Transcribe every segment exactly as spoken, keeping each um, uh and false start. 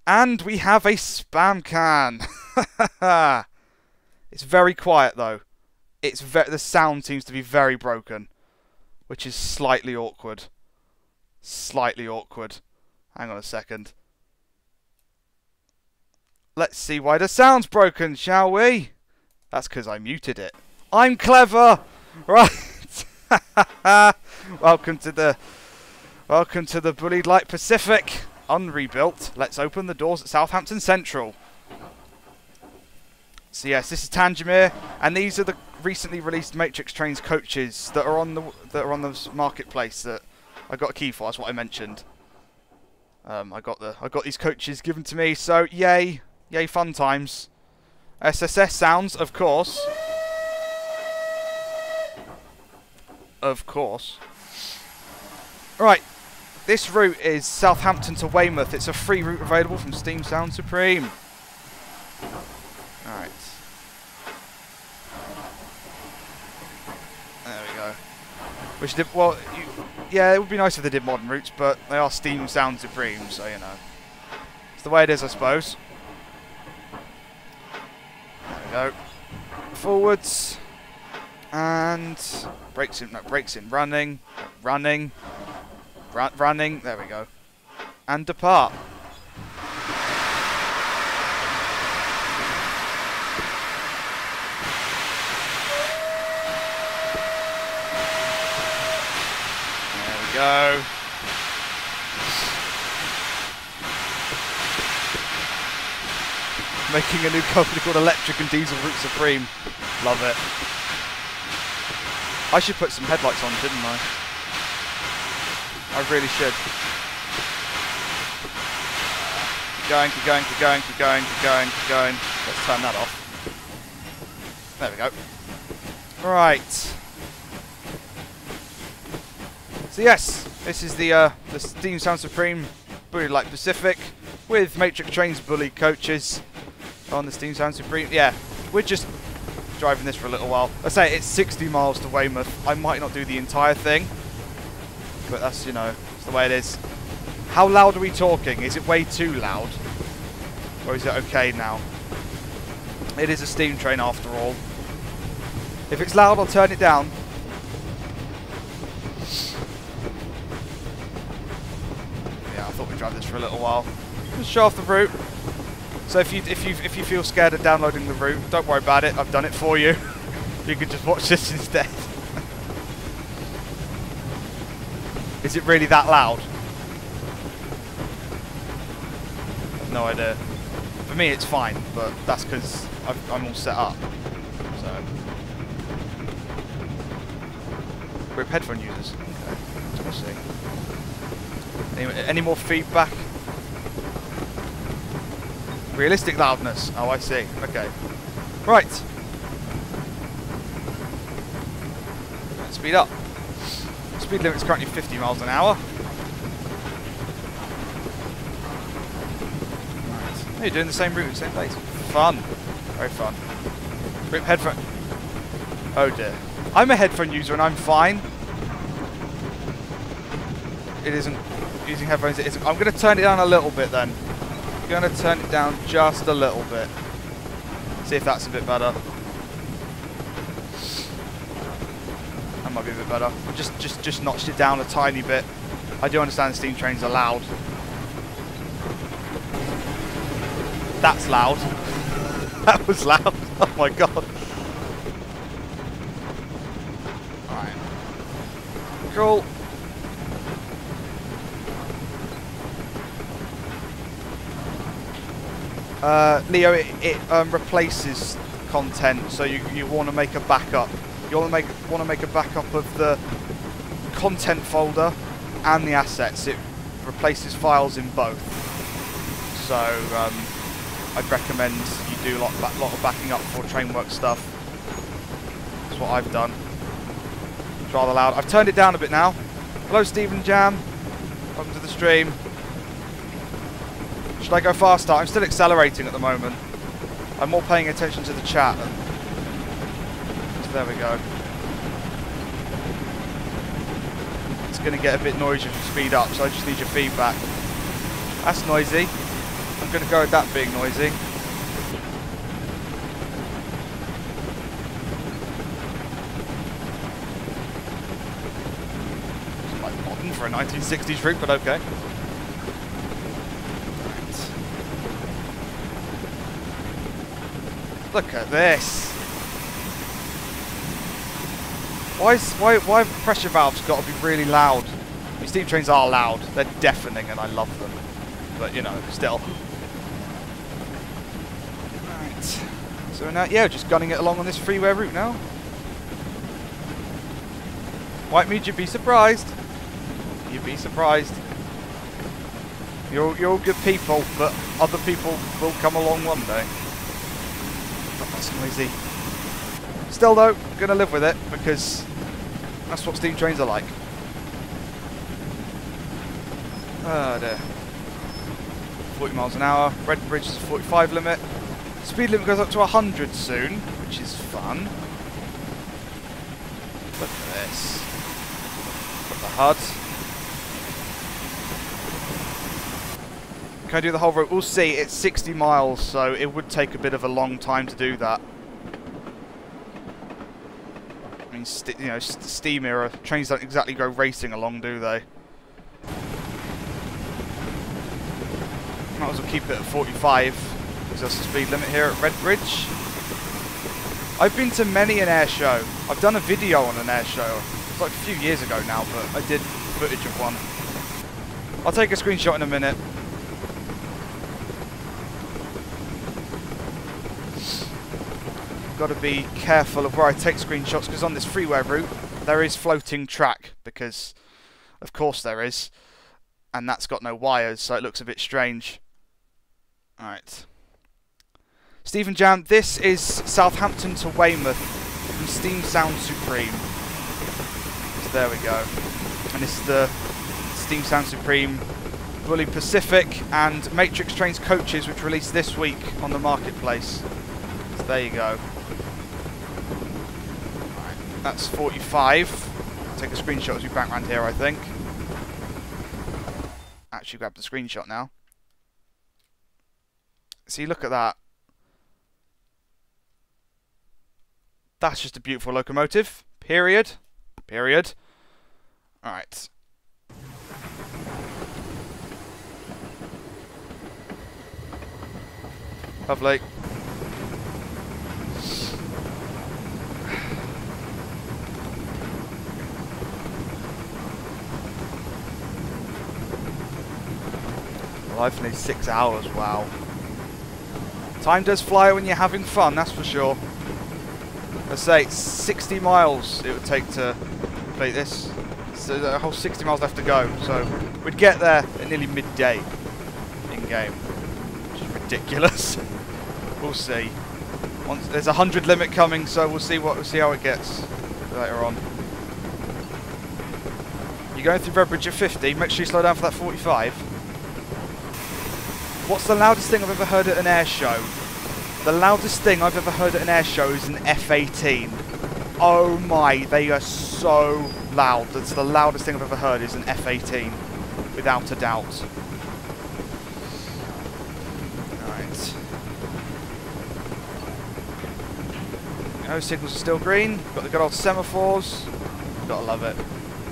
And we have a spam can. It's very quiet though. It's ve the sound seems to be very broken, which is slightly awkward. Slightly awkward. Hang on a second. Let's see why the sound's broken, shall we? That's because I muted it. I'm clever! Right. Welcome to the Welcome to the Bulleid Light Pacific. Unrebuilt. Let's open the doors at Southampton Central. So yes, this is Tangier, and these are the recently released Matrix Trains coaches that are on the that are on the marketplace that I got a key for. That's what I mentioned. Um, I got the I got these coaches given to me, so yay, yay, fun times. S S S sounds, of course, of course. Right, this route is Southampton to Weymouth. It's a free route available from Steam Sound Supreme. All right. There we go. Which did well. You, yeah, it would be nice if they did modern routes, but they are Steam Sound Supreme, so you know, it's the way it is, I suppose. There we go. Forwards and brakes in. No, brakes in. Running, running, run, running. There we go. And depart. Go. Making a new company called Electric and Diesel Route Supreme. Love it. I should put some headlights on, shouldn't I? I really should. Keep going, keep going, keep going, keep going, keep going, keep going. Let's turn that off. There we go. Right. So yes, this is the uh, the Steam Sound Supreme Bulleid Light Pacific with Matrix Trains Bulleid coaches on the Steam Sound Supreme. Yeah, we're just driving this for a little while. I say it's sixty miles to Weymouth. I might not do the entire thing, but that's, you know, it's the way it is. How loud are we talking? Is it way too loud, or is it okay now? It is a steam train after all. If it's loud, I'll turn it down. I thought we'd drive this for a little while. Just show off the route. So if you if you if you feel scared of downloading the route, don't worry about it. I've done it for you. You can just watch this instead. Is it really that loud? I've no idea. For me, it's fine, but that's because I'm all set up. So, group headphone users. Okay, let's see. Any, any more feedback? Realistic loudness. Oh, I see. Okay. Right. Let's speed up. Speed limit is currently fifty miles an hour. Right. You're doing the same route, same place. Fun. Very fun. Rip headphone. Oh dear. I'm a headphone user and I'm fine. It isn't. Using headphones, it isn't. I'm going to turn it down a little bit then. I'm going to turn it down just a little bit. See if that's a bit better. That might be a bit better. Just, just, just notched it down a tiny bit. I do understand steam trains are loud. That's loud. That was loud. Oh my god. Alright. Cool. Uh, Leo, it, it um, replaces content, so you you want to make a backup. You want to make want to make a backup of the content folder and the assets. It replaces files in both. So um, I'd recommend you do a lot, a lot of backing up for Trainwork stuff. That's what I've done. It's rather loud. I've turned it down a bit now. Hello, Stephen Jam. Welcome to the stream. Should I go faster? I'm still accelerating at the moment. I'm more paying attention to the chat. So there we go. It's going to get a bit noisy if you speed up, so I just need your feedback. That's noisy. I'm going to go with that being noisy. It's quite modern for a nineteen sixties route, but okay. Right. Look at this. Why, is, why, why have pressure valves got to be really loud? These steam trains are loud. They're deafening and I love them. But, you know, still. Right. So now, yeah, just gunning it along on this freeway route now. White means you'd be surprised. You'd be surprised. You're, you're all good people, but other people will come along one day. But that's noisy. Still though, gonna live with it because that's what steam trains are like. Oh dear. forty miles an hour. Red Bridge is a forty-five limit. Speed limit goes up to one hundred soon, which is fun. Look at this. Got the H U D. Can I do the whole route? We'll see. It's sixty miles, so it would take a bit of a long time to do that. I mean, st you know, st steam era trains don't exactly go racing along, do they? Might as well keep it at forty-five, because that's the speed limit here at Red Bridge. I've been to many an air show. I've done a video on an air show. It's like a few years ago now, but I did footage of one. I'll take a screenshot in a minute. Got to be careful of where I take screenshots, because on this freeway route there is floating track, because of course there is, and that's got no wires, so it looks a bit strange. Alright. Stephen Jam, this is Southampton to Weymouth from Steam Sound Supreme. So there we go. And this is the Steam Sound Supreme Bulleid Pacific and Matrix Trains coaches, which released this week on the marketplace. So there you go. Right, that's forty-five. I'll take a screenshot as we back around here, I think. Actually grab the screenshot now. See, look at that. That's just a beautiful locomotive. Period. Period. Alright. Lovely. Well, I've finished six hours, wow. Time does fly when you're having fun, that's for sure. Let's say it's sixty miles it would take to complete this. So there's a whole sixty miles left to go. So we'd get there at nearly midday in game, which is ridiculous. We'll see. Once there's a hundred limit coming, so we'll see what we'll see how it gets later on. You're going through Red Bridge at fifty. Make sure you slow down for that forty-five. What's the loudest thing I've ever heard at an air show? The loudest thing I've ever heard at an air show is an F eighteen. Oh my, they are so loud. That's the loudest thing I've ever heard is an F eighteen, without a doubt. Alright. No signals are still green. Got the good old semaphores. Gotta love it.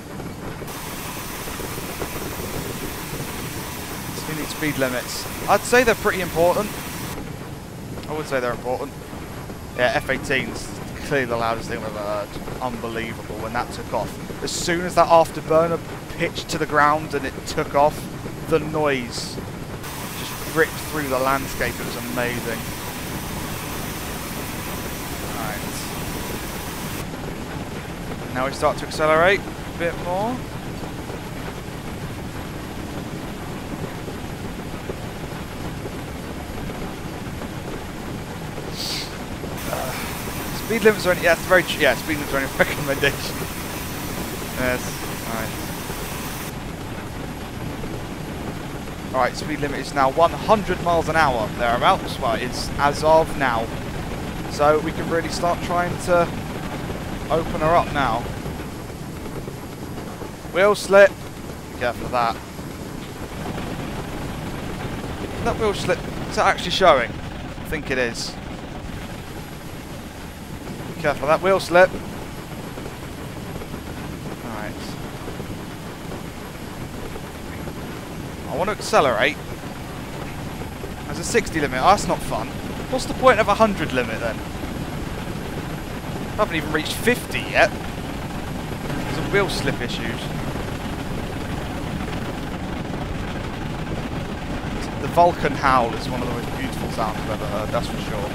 Speed limits. I'd say they're pretty important. I would say they're important. Yeah, F eighteen's clearly the loudest thing I've ever heard. Unbelievable when that took off. As soon as that afterburner pitched to the ground and it took off, the noise just ripped through the landscape. It was amazing. Alright. Now we start to accelerate a bit more. Speed limits are only, yeah, it's very, yeah, speed limits are only a recommendation. Yes, alright. Alright, speed limit is now one hundred miles an hour, thereabouts. Well, it's as of now. So we can really start trying to open her up now. Wheel slip. Be careful of that. That wheel slip Is that actually showing? I think it is. Be careful of that wheel slip. Alright. I want to accelerate. There's a sixty limit. Oh, that's not fun. What's the point of a one hundred limit then? I haven't even reached fifty yet. There's some wheel slip issues. The Vulcan howl is one of the most beautiful sounds I've ever heard, that's for sure.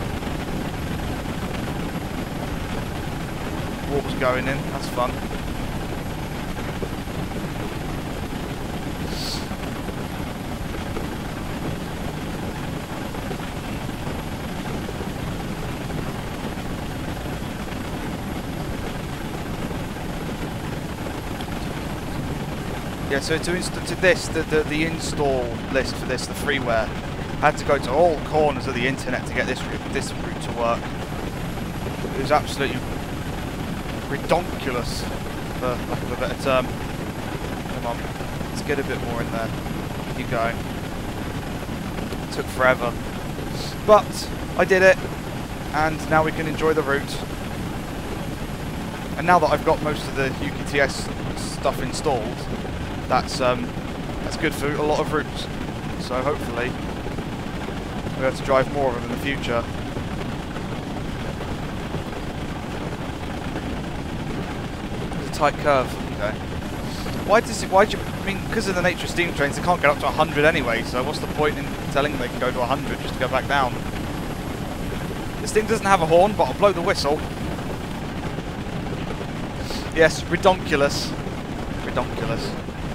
Warp's going in, that's fun. Yeah, so to, inst to this, the, the, the install list for this, the freeware, I had to go to all corners of the internet to get this route, this route to work. It was absolutely redonkulous, for lack of a better term. Come on, let's get a bit more in there. Keep going. It took forever. But I did it, and now we can enjoy the route. And now that I've got most of the U K T S stuff installed, that's um, that's good for a lot of routes. So hopefully we'll be able to drive more of them in the future. It's a tight curve. Okay. Why does it? Why do you? I mean, because of the nature of steam trains, they can't get up to one hundred anyway. So what's the point in telling them they can go to one hundred just to go back down? This thing doesn't have a horn, but I'll blow the whistle. Yes, redonkulous. Redonkulous.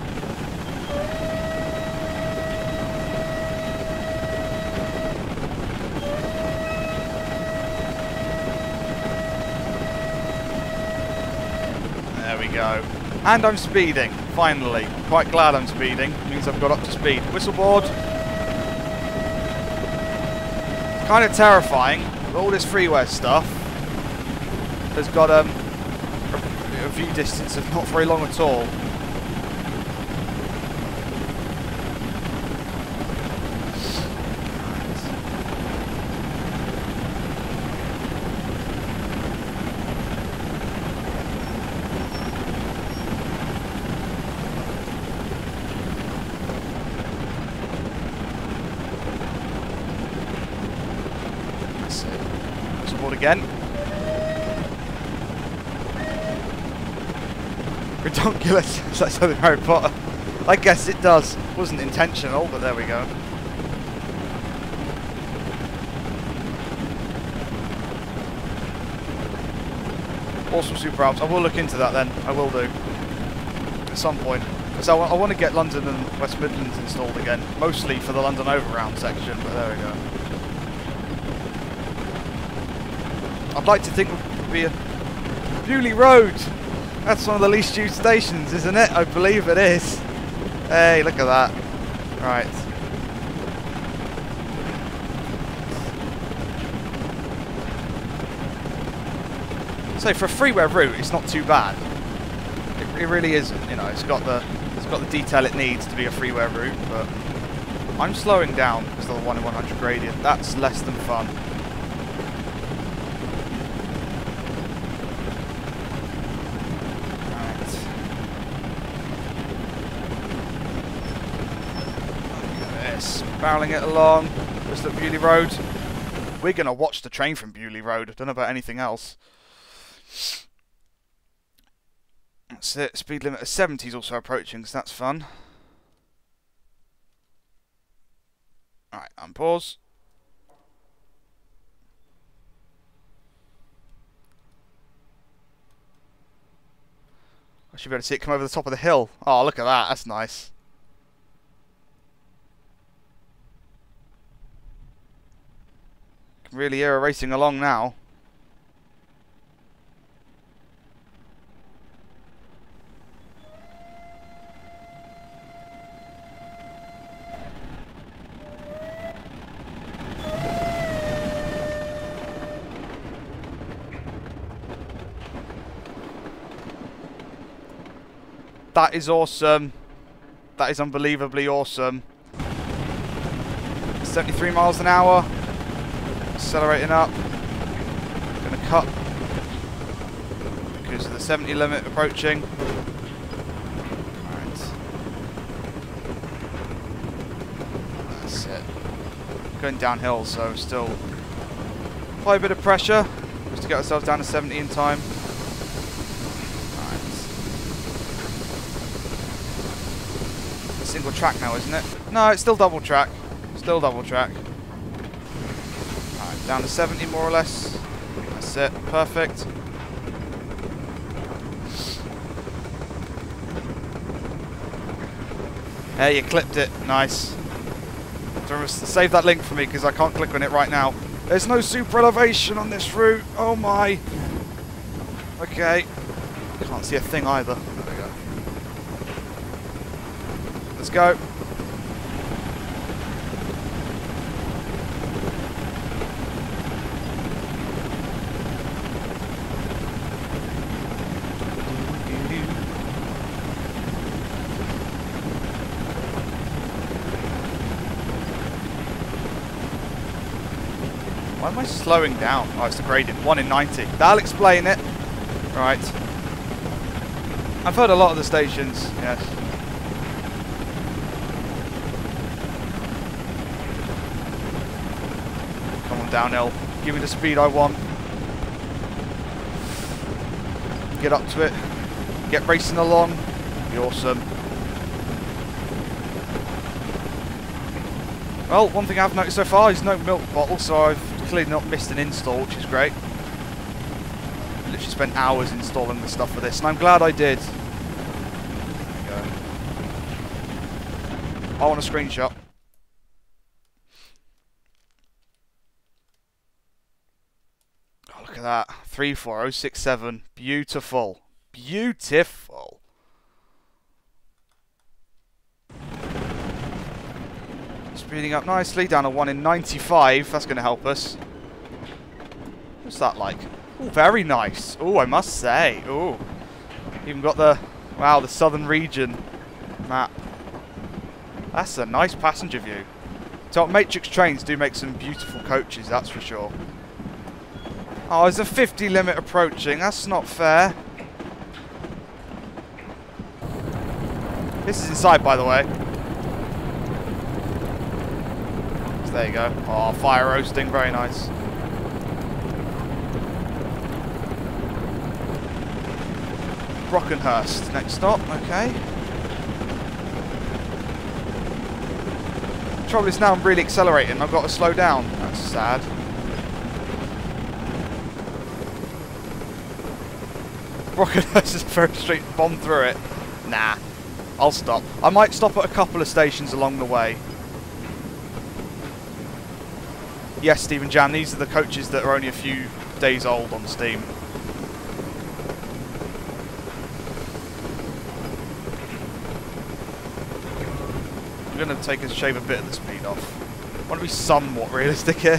There we go. And I'm speeding, finally. Quite glad I'm speeding. It means I've got up to speed. Whistleboard. It's kind of terrifying. All this freeware stuff has got um, a, a view distance of not very long at all. Again. Redonkulous. Is that something Harry Potter? I guess it does. Wasn't intentional, but there we go. Awesome Super Alps. I will look into that then. I will do. At some point. Because I, I want to get London and West Midlands installed again. Mostly for the London Overround section, but there we go. I'd like to think it would be a Bulleid Road. That's one of the least used stations, isn't it? I believe it is. Hey, look at that. Right. So for a freeware route, it's not too bad. It, it really isn't. You know, it's got the it's got the detail it needs to be a freeware route. But I'm slowing down because of the one in one hundred gradient. That's less than fun. Barreling it along. Just at Bulleid Road. We're going to watch the train from Bulleid Road. I don't know about anything else. That's it. Speed limit of seventy is also approaching, so that's fun. Alright, unpause. I should be able to see it come over the top of the hill. Oh, look at that. That's nice. Really hear her racing along now. That is awesome. That is unbelievably awesome. seventy-three miles an hour. Accelerating up. Gonna cut because of the seventy limit approaching. Alright. That's it. Going downhill, so still quite a bit of pressure just to get ourselves down to seventy in time. Alright. Single track now, isn't it? No, it's still double track. Still double track. Alright, down to seventy more or less. That's it. Perfect. Hey, you clipped it. Nice. Save that link for me because I can't click on it right now. There's no super elevation on this route. Oh my. Okay. Can't see a thing either. There we go. Let's go. Why am I slowing down? Oh, it's the gradient. one in ninety. That'll explain it. Right. I've heard a lot of the stations, yes. Come on, downhill. Give me the speed I want. Get up to it. Get racing along. Be awesome. Well, one thing I've noticed so far is no milk bottle, so I've clearly not missed an install, which is great. I literally spent hours installing the stuff for this, and I'm glad I did. There we go. I want a screenshot. Oh, look at that. three four oh six seven. Beautiful. Beautiful. Speeding up nicely, down to one in ninety-five. That's going to help us. What's that like? Oh, very nice. Oh, I must say. Oh, even got the, wow, the southern region map. That's a nice passenger view. So Matrix trains do make some beautiful coaches, that's for sure. Oh, there's a fifty limit approaching. That's not fair. This is inside, by the way. There you go. Oh, fire roasting, very nice. Brockenhurst, next stop, okay. The trouble is now I'm really accelerating, I've got to slow down. That's sad. Brockenhurst is a very straight bomb through it. Nah, I'll stop. I might stop at a couple of stations along the way. Yes, Stephen Jan, these are the coaches that are only a few days old on Steam. I'm going to take and shave a bit of the speed off. I want to be somewhat realistic here.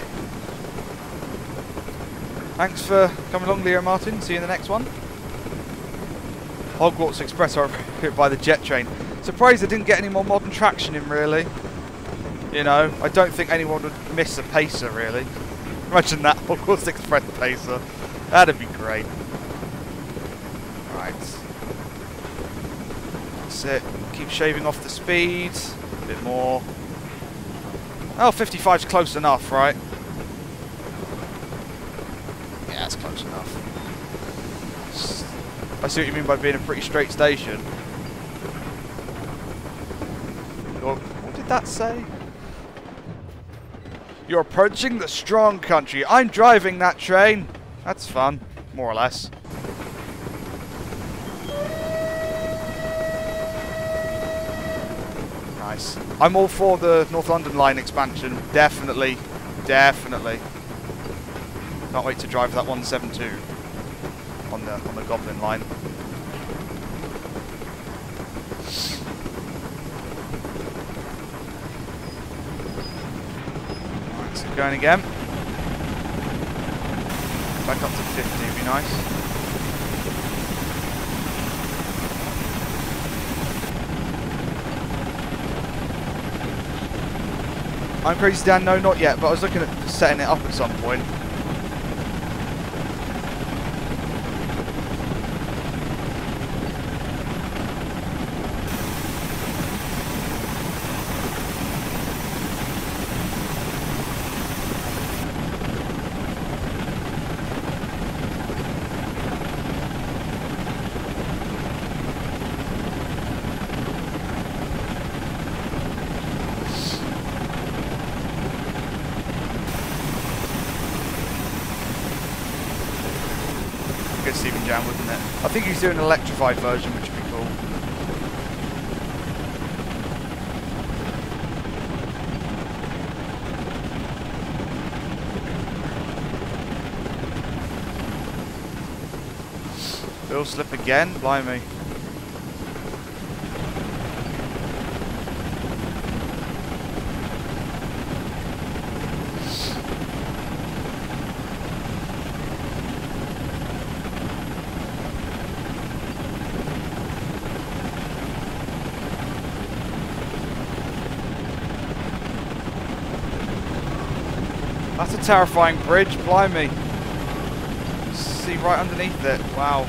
Thanks for coming along, Leo Martin. See you in the next one. Hogwarts Express are hit by the jet train. Surprised I didn't get any more modern traction in, really. You know, I don't think anyone would miss a pacer, really. Imagine that, Hogwarts Express pacer. That'd be great. Right. That's it. Keep shaving off the speed. A bit more. Oh, fifty-five's close enough, right? Yeah, that's close enough. I see what you mean by being a pretty straight station. What, what did that say? You're approaching the strong country. I'm driving that train. That's fun, more or less. Nice. I'm all for the North London line expansion. Definitely. Definitely. Can't wait to drive that one seventy-two on the on the Goblin line. Right, so going again. Back up to fifty would be nice. I'm Crazy Dan, no, not yet, but I was looking at setting it up at some point. Good Stephen Jam, wouldn't it? I think he's doing an electrified version, which would be cool. Wheel slip again? Blimey. That's a terrifying bridge, blimey. See right underneath it, wow.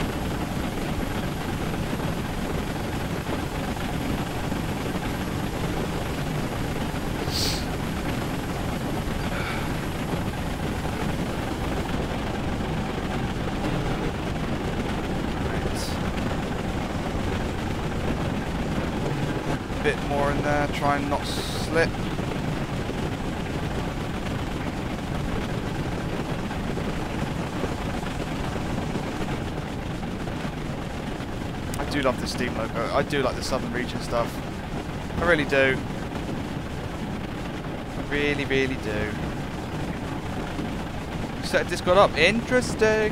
Right. Bit more in there, try and not slip. I do love the Steam loco. I do like the Southern Region stuff. I really do. I really, really do. Set a Discord up. Interesting.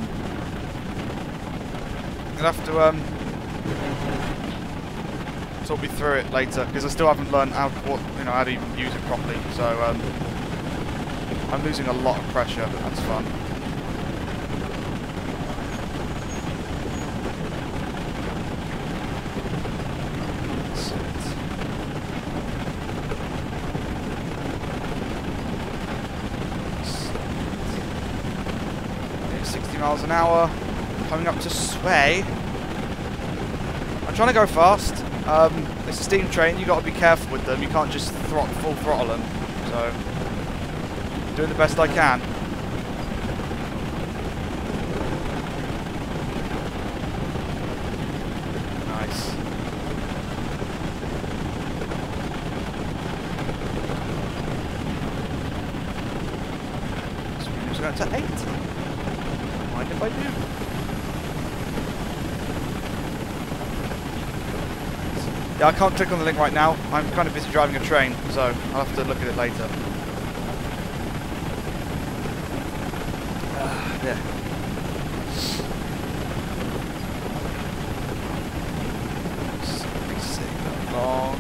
You'll have to um talk me through it later because I still haven't learned how what you know how to even use it properly. So um, I'm losing a lot of pressure. But that's fun. Miles an hour, coming up to Sway. I'm trying to go fast. Um, it's a steam train, you've got to be careful with them. You can't just throt full throttle them. So, doing the best I can. Nice. Speed's going to eight. Mind if I do? Yeah, I can't click on the link right now. I'm kind of busy driving a train, so I'll have to look at it later. Uh, yeah. sixty-six, long.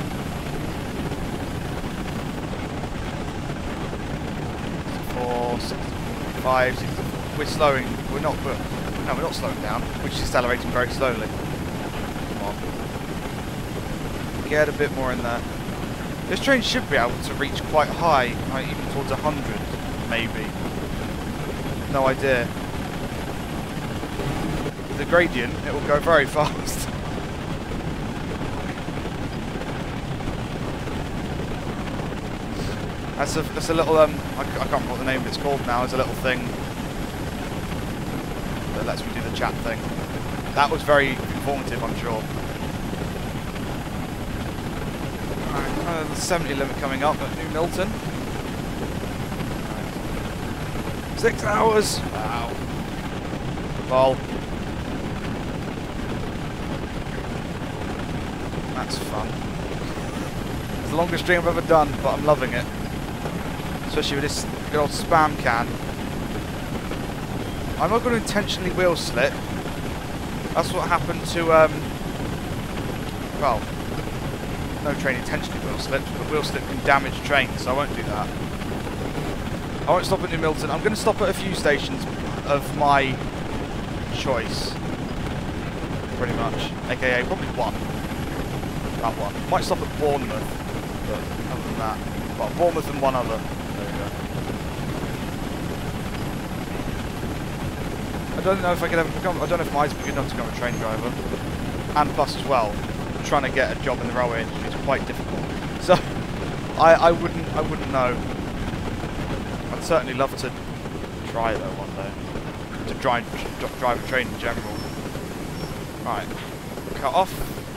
sixty-four, sixty-five, sixty-four. We're slowing. We're not. We're, no, we're not slowing down. We're just accelerating very slowly. Come on. Get a bit more in there. This train should be able to reach quite high, like even towards a hundred, maybe. No idea. With the gradient, it will go very fast. That's a that's a little um. I, I can't remember what the name of it's called now. It's a little thing that lets me do the chat thing. That was very informative, I'm sure. Alright, uh, the seventy limit coming up at New Milton. Right. Six hours! Wow. Well. That's fun. It's the longest stream I've ever done, but I'm loving it. Especially with this good old spam can. I'm not going to intentionally wheel slip. That's what happened to, um, well, no train intentionally wheel slips, but wheel slip can damage trains, so I won't do that. I won't stop at New Milton. I'm going to stop at a few stations of my choice, pretty much, aka probably one. About one. Might stop at Bournemouth, but other than that. Well, Bournemouth and one other. There we go. I don't know if I could ever become. I don't know if my eyes are good enough to become a train driver. And plus, as well, trying to get a job in the railway industry is quite difficult. So, I I wouldn't I wouldn't know. I'd certainly love to try though one day to drive drive a train in general. Right, cut off.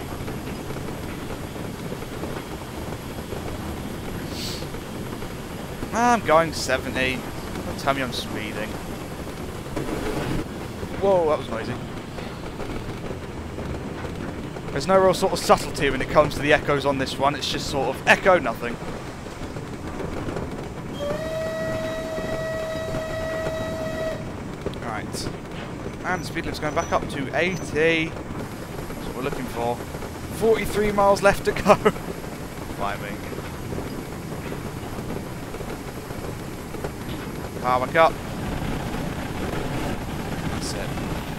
I'm going seventy. Don't tell me I'm speeding. Whoa, that was noisy. There's no real sort of subtlety when it comes to the echoes on this one. It's just sort of echo nothing. Alright. And the speed limit's going back up to eighty. That's what we're looking for. forty-three miles left to go. Climbing. Power back up. That's it.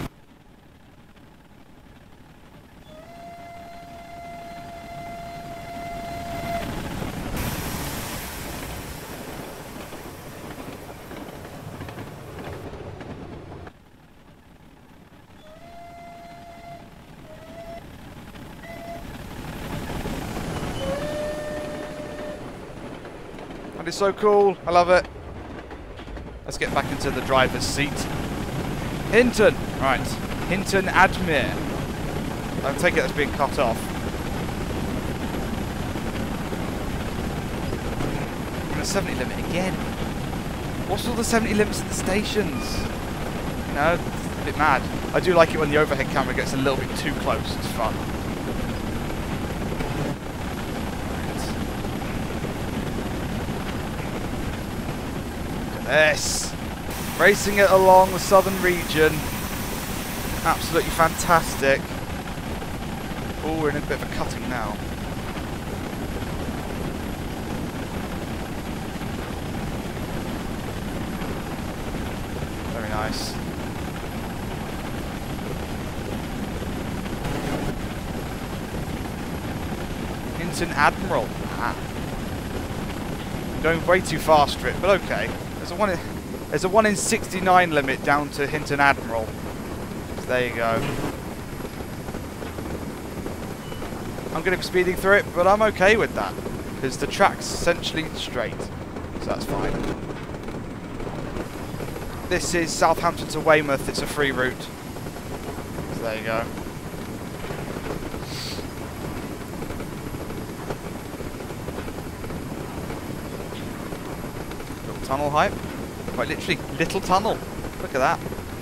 That is so cool. I love it. Let's get back into the driver's seat. Hinton. Right. Hinton Admire. I take it that's being cut off. And a seventy limit again. What's all the seventy limits at the stations? You know, it's a bit mad. I do like it when the overhead camera gets a little bit too close. It's fun. Yes, racing it along the southern region. Absolutely fantastic. Oh, we're in a bit of a cutting now. Very nice. Hinton Admiral. Ah. Going way too fast for it, but okay. There's a one in, there's a one in sixty-nine limit down to Hinton Admiral. So there you go. I'm going to be speeding through it, but I'm okay with that because the track's essentially straight, so that's fine. This is Southampton to Weymouth. It's a free route. So there you go. Tunnel height. Quite literally, little tunnel. Look at that.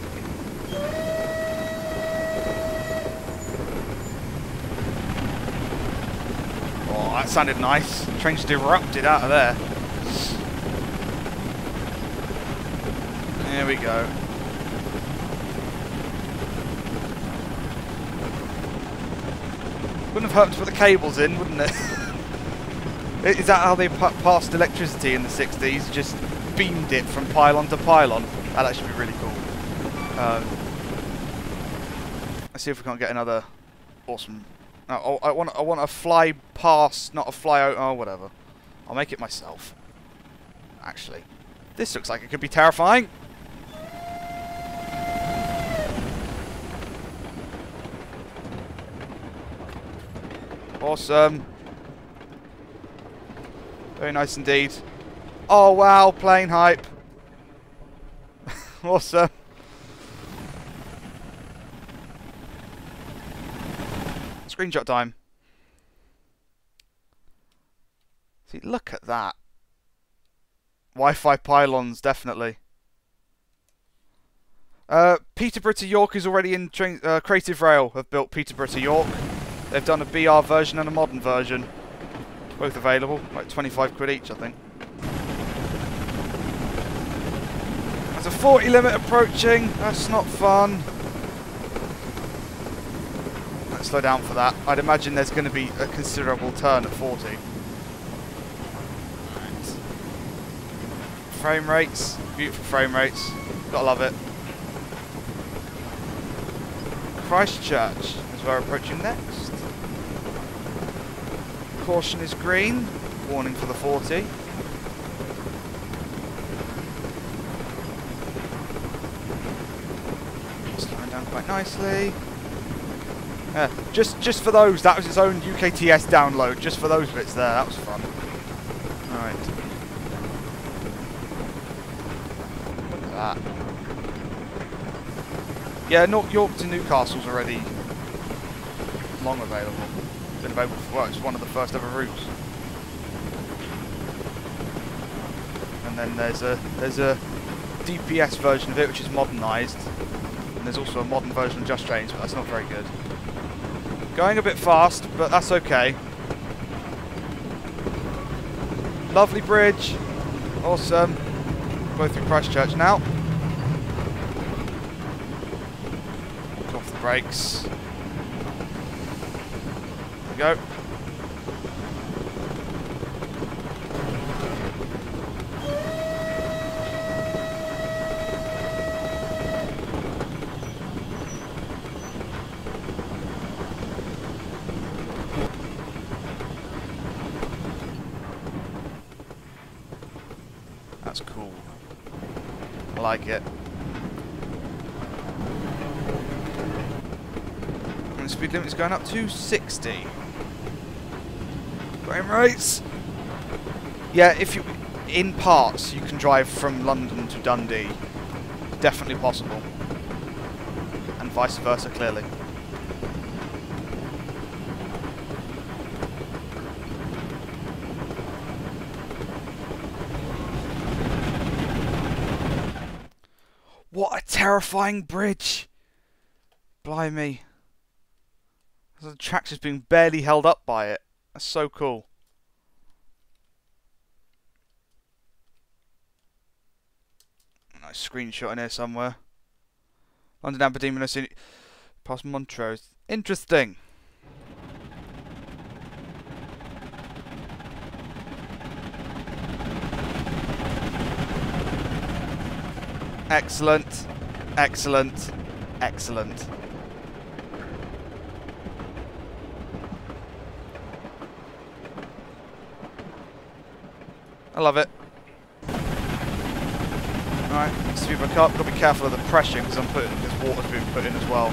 Oh, that sounded nice. The train just erupted out of there. There we go. Wouldn't have hurt to put the cables in, wouldn't it? Is that how they passed electricity in the sixties? Just beamed it from pylon to pylon. That'd actually be really cool. Um, let's see if we can't get another awesome. No, I want I want a fly past, not a fly out. Oh, whatever. I'll make it myself. Actually, this looks like it could be terrifying. Awesome. Very nice indeed. Oh wow, plane hype. Awesome. Screenshot time. See, look at that. Wi-Fi pylons, definitely. Uh, Peterborough to York is already in train. Uh, Creative Rail have built Peterborough to York. They've done a B R version and a modern version. Both available, like twenty-five quid each, I think. There's a forty limit approaching. That's not fun. Let's slow down for that. I'd imagine there's going to be a considerable turn at forty. Right. Frame rates, beautiful frame rates. Gotta love it. Christchurch is where we're approaching next. Caution is green. Warning for the forty. nicely. Yeah, just just for those, that was its own U K T S download. Just for those bits there, that was fun. All right. Look at that. Yeah, North York to Newcastle's already long available. Been available for, well, it's one of the first ever routes. And then there's a there's a D P S version of it which is modernised. And there's also a modern version of Just Trains, but that's not very good. Going a bit fast, but that's okay. Lovely bridge. Awesome. Go through Christchurch now. Off the brakes. There we go. That's cool. I like it. And the speed limit is going up to sixty. Frame rates. Yeah, if you in parts you can drive from London to Dundee. Definitely possible. And vice versa, clearly. What a terrifying bridge! Blimey. The track's just being barely held up by it. That's so cool. Nice screenshot in here somewhere. London, Aberdeen, Minnesota, past Montrose. Interesting. Excellent, excellent, excellent. I love it. Alright, speed back up. Got to be careful of the pressure because I'm putting this water's being put in as well.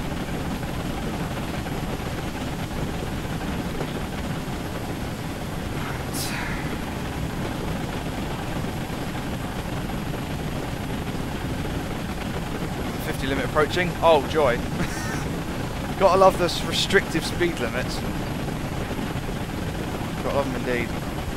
fifty limit approaching. Oh joy! Gotta love this restrictive speed limits. Gotta love them indeed.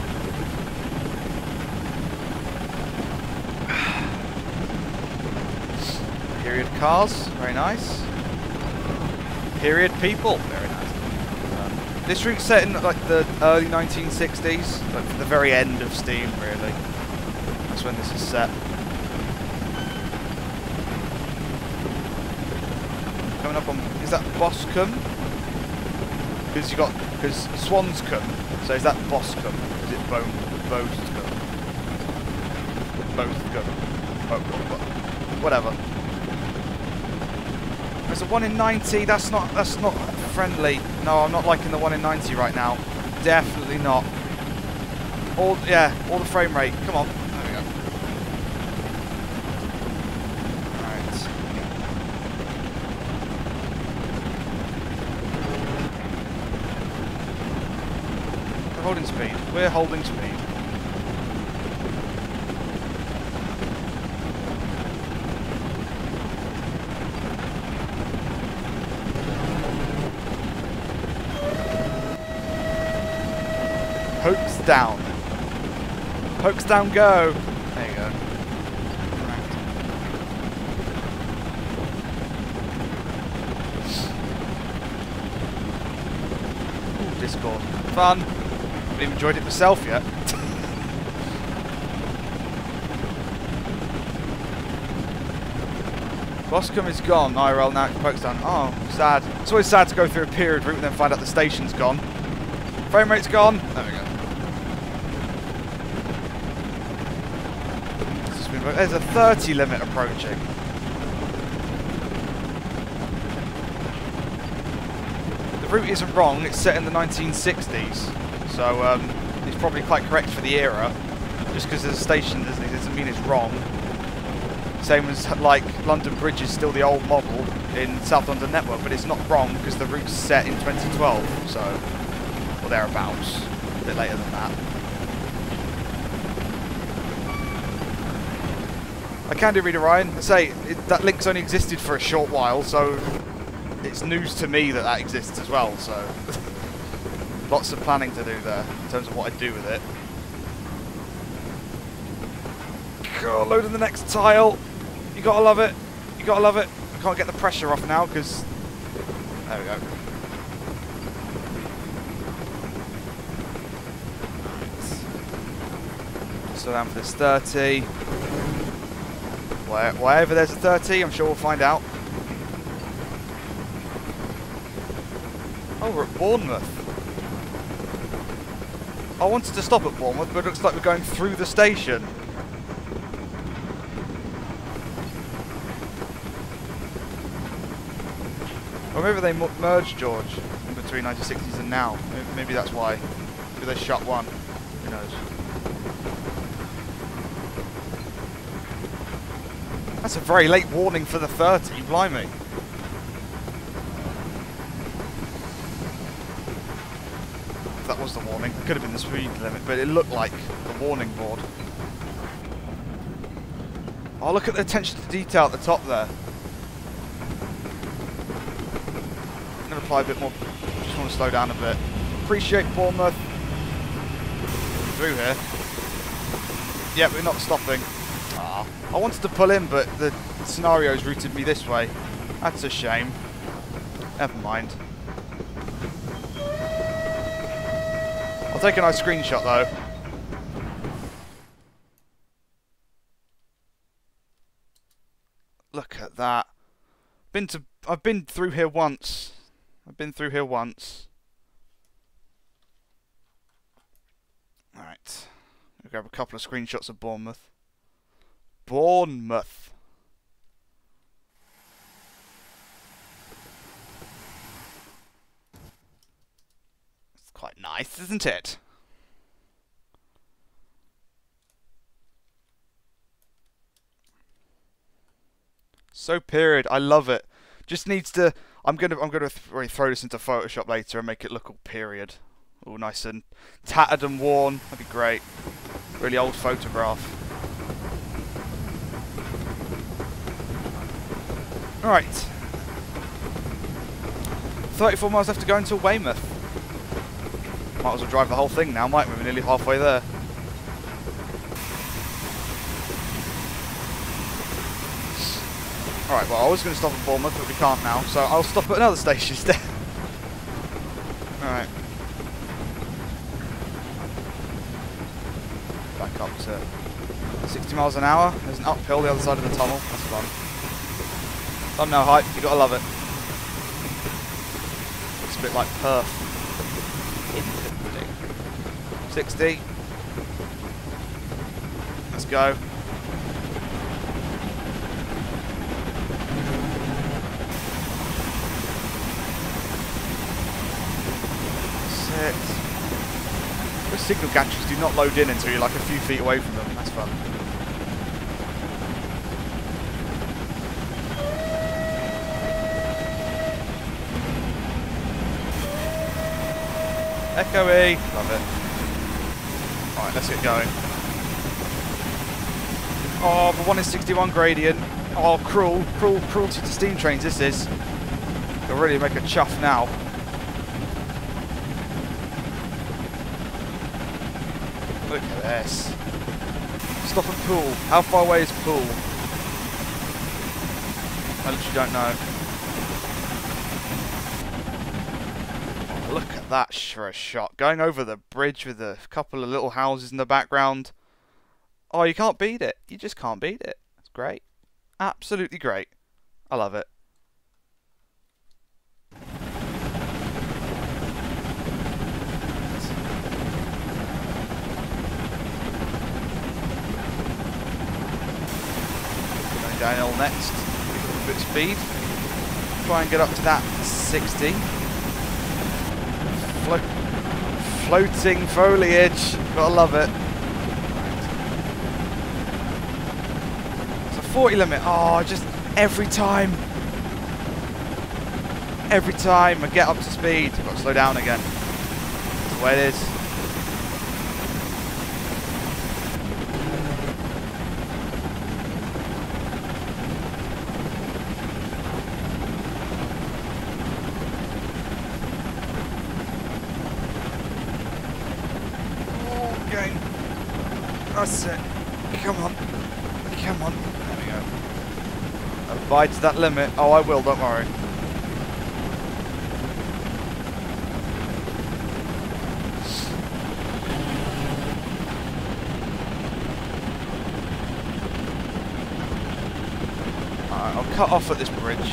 Period cars, very nice. Period people, very nice. Um, this route's set in like the early nineteen sixties, like the very end of Steam, really. That's when this is set. Coming up on, is that Boscombe? Because you got, because Swanscombe, so is that Boscombe? Is it Bone, Boscombe? Boscombe. Bo whatever. There's a one in ninety, that's not, that's not friendly. No, I'm not liking the one in ninety right now. Definitely not. All, yeah, all the frame rate, come on. There we go. Alright. We're holding speed, we're holding speed. Hopes down. Hopes down, go. There you go. Right. Ooh, Discord. Fun. Haven't even enjoyed it myself yet. Boscombe is gone. I R L now. Hopes down. Oh, sad. It's always sad to go through a period route and then find out the station's gone. Frame rate's gone. There we go. There's a thirty limit approaching. The route isn't wrong, it's set in the nineteen sixties. So um, it's probably quite correct for the era. Just because there's a station doesn't, doesn't mean it's wrong. Same as like London Bridge is still the old model. in South London network, but it's not wrong because the route's set in twenty twelve, so, or thereabouts, a bit later than that. I can do Reader Ryan. I say, it, that link's only existed for a short while, so it's news to me that that exists as well, so lots of planning to do there in terms of what I do with it. God, loading the next tile. You gotta love it. You gotta love it. I can't get the pressure off now because there we go. Slow down for this thirty. Where, wherever there's a thirty, I'm sure we'll find out. Oh, we're at Bournemouth. I wanted to stop at Bournemouth, but it looks like we're going through the station. Or maybe they merged, George, in between nineteen sixties and now. Maybe, maybe that's why. Maybe they shut one. Who knows? That's a very late warning for the thirty, blimey. If that was the warning, it could have been the speed limit, but it looked like the warning board. Oh, look at the attention to detail at the top there. I'm going to apply a bit more, just want to slow down a bit. Appreciate Bournemouth. Through here. Yeah, we're not stopping. Ah, I wanted to pull in, but the scenario's routed me this way. That's a shame. Never mind. I'll take a nice screenshot though. Look at that. Been to, I've been through here once. I've been through here once. Alright. We'll grab a couple of screenshots of Bournemouth. Bournemouth. It's quite nice, isn't it? So period. I love it. Just needs to. I'm gonna. I'm gonna th throw this into Photoshop later and make it look all period, all nice and tattered and worn. That'd be great. Really old photograph. All right. thirty-four miles left to go until Weymouth. Might as well drive the whole thing now, mightn't we? We're nearly halfway there. Alright, well, I was going to stop at Bournemouth, but we can't now, so I'll stop at another station instead. Alright. Back up to sixty miles an hour. There's an uphill the other side of the tunnel. That's fun. Thumbnail height, you gotta love it. It's a bit like Perth. sixty. Let's go. Those signal gantries do not load in until you're like a few feet away from them. That's fun. Echoey. Love it. Alright, let's get going. Oh, the one in sixty-one gradient. Oh, cruel. Cruel cruelty to steam trains this is. They'll really make a chuff now. Look at this. Stop at Poole. How far away is Poole? I literally don't know. Oh, look at that for a shot. Going over the bridge with a couple of little houses in the background. Oh, you can't beat it. You just can't beat it. It's great. Absolutely great. I love it. Downhill next, a bit of speed, try and get up to that sixty. Flo floating foliage, gotta love it. It's a forty limit, oh just every time. Every time I get up to speed, I've got to slow down again. That's the way it is. Okay. That's it. Come on. Come on. There we go. Abide to that limit. Oh, I will, don't worry. Alright, I'll cut off at this bridge.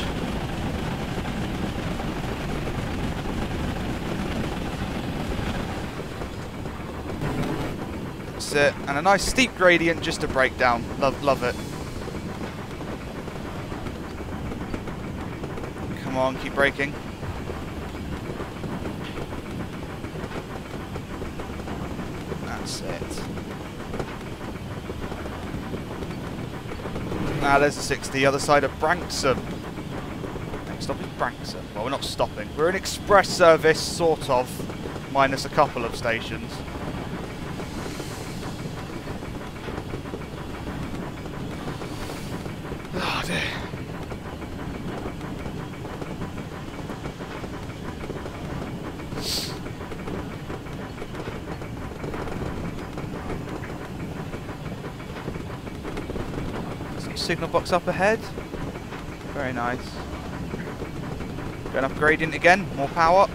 That's it. And a nice steep gradient just to break down. Love, love it. Come on, keep braking. That's it. Now there's a sixty, other side of Branksome. Next stop is Branksome. Well, we're not stopping. We're an express service, sort of, minus a couple of stations. Oh dear. Signal box up ahead. Very nice. Going up gradient again. More power.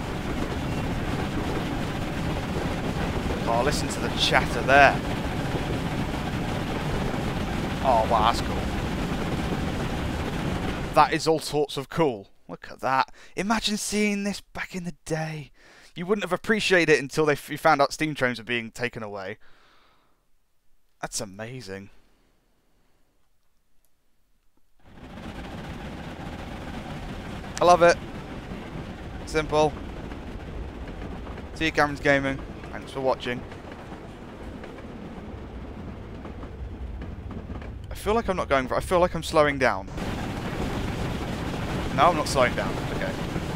Oh, listen to the chatter there. Oh, wow, that's cool. That is all sorts of cool. Look at that. Imagine seeing this back in the day. You wouldn't have appreciated it until they f you found out steam trains were being taken away. That's amazing. I love it. Simple. See you, Cameron's Gaming. Thanks for watching. I feel like I'm not going for. I feel like I'm slowing down. No, I'm not slowing down. Okay.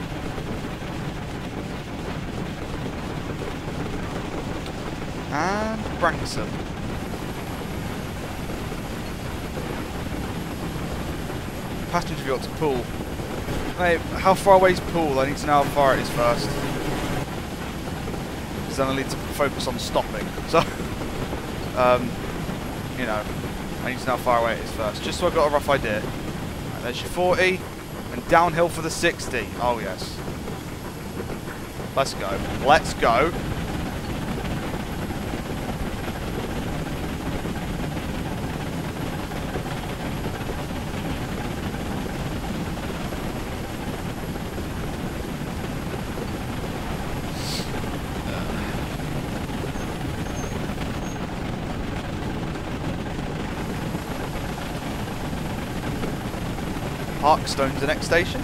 And Branksome. Passenger view up to Pool. Mate, how far away is Pool? I need to know how far it is first. Because then I need to focus on stopping. So, um, you know, I need to know how far away it is first. Just so I've got a rough idea. Right, there's your forty. And downhill for the sixty. Oh, yes. Let's go. Let's go. Parkstone's the next station.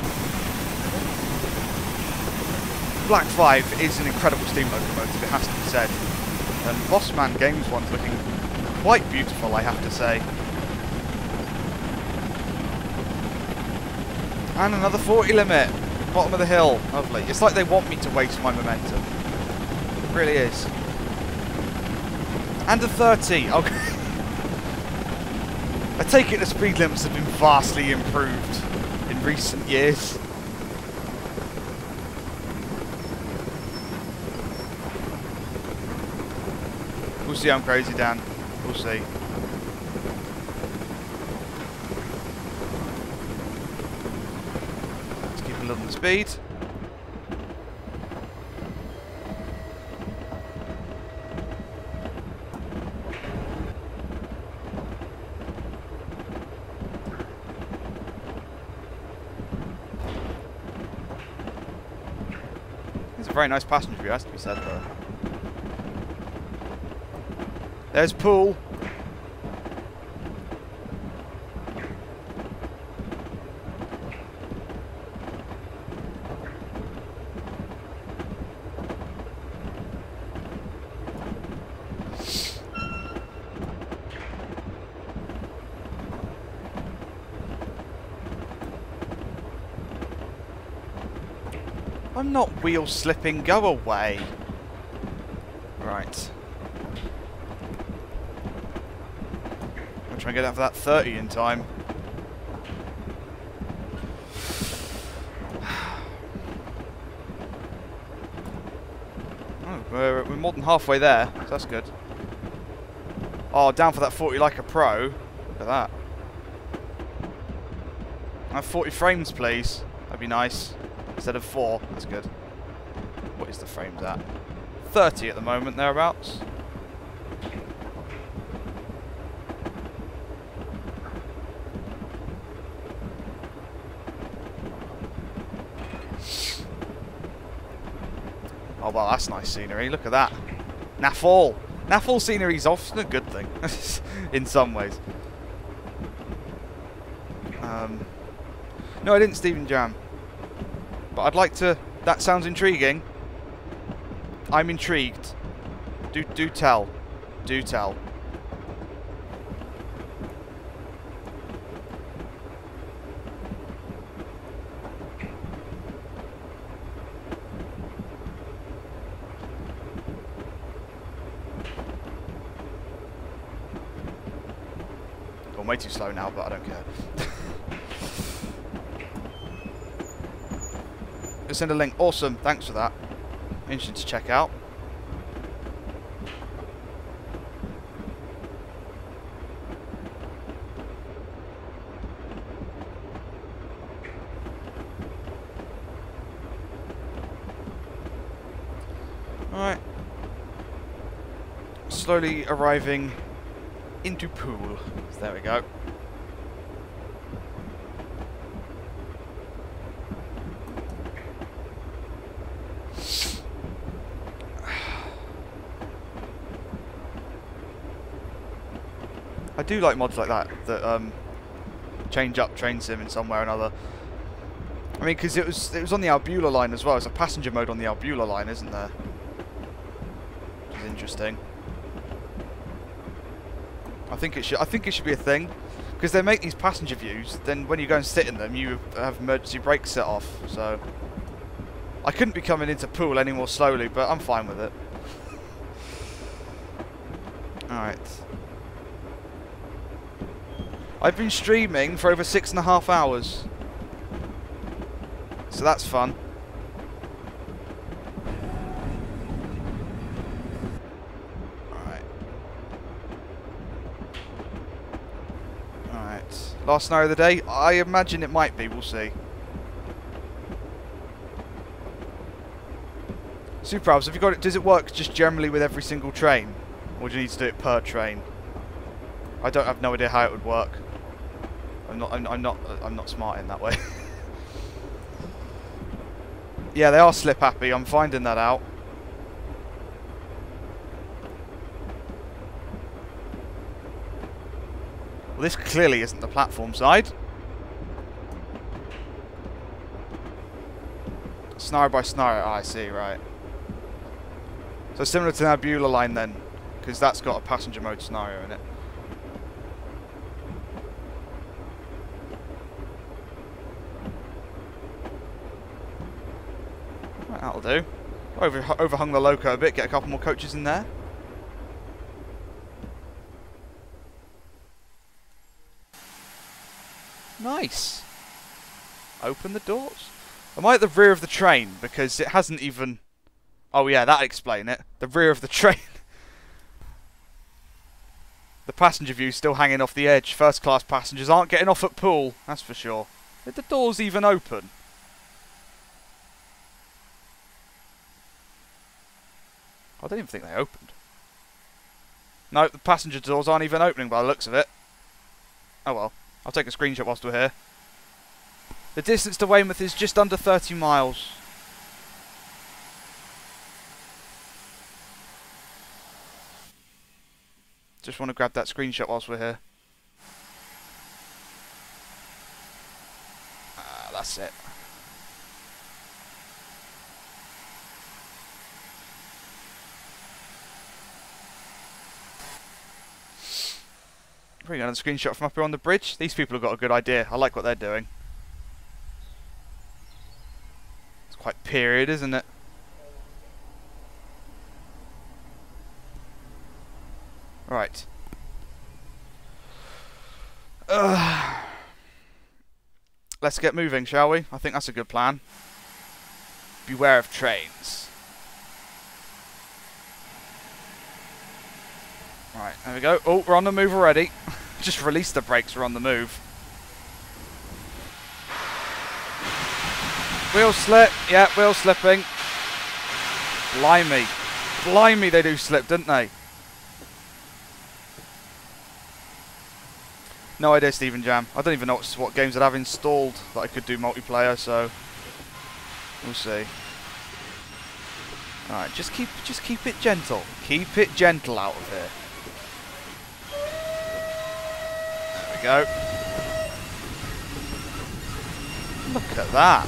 Black five is an incredible steam locomotive, it has to be said. And Bossman Games one's looking quite beautiful, I have to say. And another forty limit. Bottom of the hill. Lovely. It's like they want me to waste my momentum. It really is. And a thirty. Okay. I take it the speed limits have been vastly improved in recent years. We'll see, I'm crazy, Dan. We'll see. Let's keep a little speed. It's a very nice passenger view, has to be said though. There's Pool. I'm not wheel slipping. Go away. Right. I'm trying to get out for that thirty in time. Oh, we're, we're more than halfway there, so that's good. Oh, down for that forty like a pro. Look at that. I have forty frames, please. That'd be nice. Instead of four. That's good. What is the frames at? thirty at the moment, thereabouts. Oh, well, that's nice scenery. Look at that. Naffle. Naffle scenery is often a good thing. In some ways. Um, no, I didn't Stephen Jam. But I'd like to... That sounds intriguing. I'm intrigued. Do, do tell. Do tell. I'm way too slow now, but I don't care. Let's send a link. Awesome. Thanks for that. Interesting to check out. Alright. Slowly arriving into pool. So there we go. I do like mods like that, that um, change up train sim in some way or another. I mean, because it was it was on the Albula line as well. It's a passenger mode on the Albula line, isn't there? Which is interesting. I think it should. I think it should be a thing, because they make these passenger views. Then when you go and sit in them, you have emergency brakes set off. So I couldn't be coming into pool any more slowly, but I'm fine with it. All right. I've been streaming for over six and a half hours. So that's fun. Alright. Alright. Last scenario of the day? I imagine it might be, we'll see. Super Alves, have you got it? Does it work just generally with every single train? Or do you need to do it per train? I don't have no idea how it would work. I'm not. I'm, I'm not. I'm not smart in that way. Yeah, they are slip happy. I'm finding that out. Well, this clearly isn't the platform side. Scenario by scenario. Oh, I see. Right. So similar to the Nebula line then, because that's got a passenger mode scenario in it. That'll do. Over, overhung the loco a bit, get a couple more coaches in there. Nice. Open the doors. Am I at the rear of the train? Because it hasn't even... Oh yeah, that'll explain it. The rear of the train. The passenger view's still hanging off the edge. First class passengers aren't getting off at pool, that's for sure. Did the doors even open? I don't even think they opened. No, the passenger doors aren't even opening by the looks of it. Oh well. I'll take a screenshot whilst we're here. The distance to Weymouth is just under thirty miles. Just want to grab that screenshot whilst we're here. Ah, that's it. Bring another screenshot from up here on the bridge. These people have got a good idea. I like what they're doing. It's quite period, isn't it? Right. Uh, let's get moving, shall we? I think that's a good plan. Beware of trains. Right, there we go. Oh, we're on the move already. Just released the brakes, we're on the move. Wheel slip. Yeah, wheel slipping. Blimey. Blimey, they do slip, didn't they? No idea, Stephen Jam. I don't even know what, what games I'd have installed that I could do multiplayer, so we'll see. Alright, just keep just keep it gentle. Keep it gentle out of here. There we go. Look at that.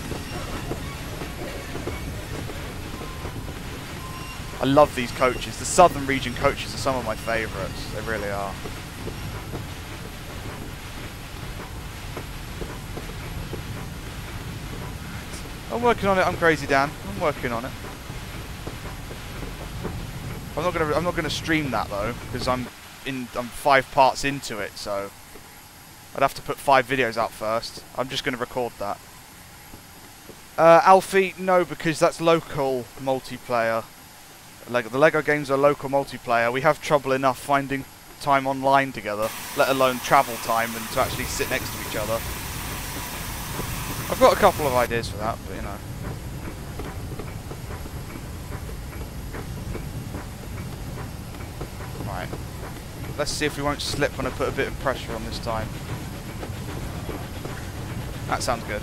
I love these coaches. The Southern Region coaches are some of my favourites. They really are. I'm working on it. I'm crazy, Dan. I'm working on it. I'm not gonna. I'm not gonna stream that though, because I'm in. I'm five parts into it, so I'd have to put five videos out first. I'm just gonna record that. Uh, Alfie, no, because that's local multiplayer. Like the Lego games are local multiplayer. We have trouble enough finding time online together, let alone travel time and to actually sit next to each other. I've got a couple of ideas for that, but you know. Right. Let's see if we won't slip when I put a bit of pressure on this time. That sounds good.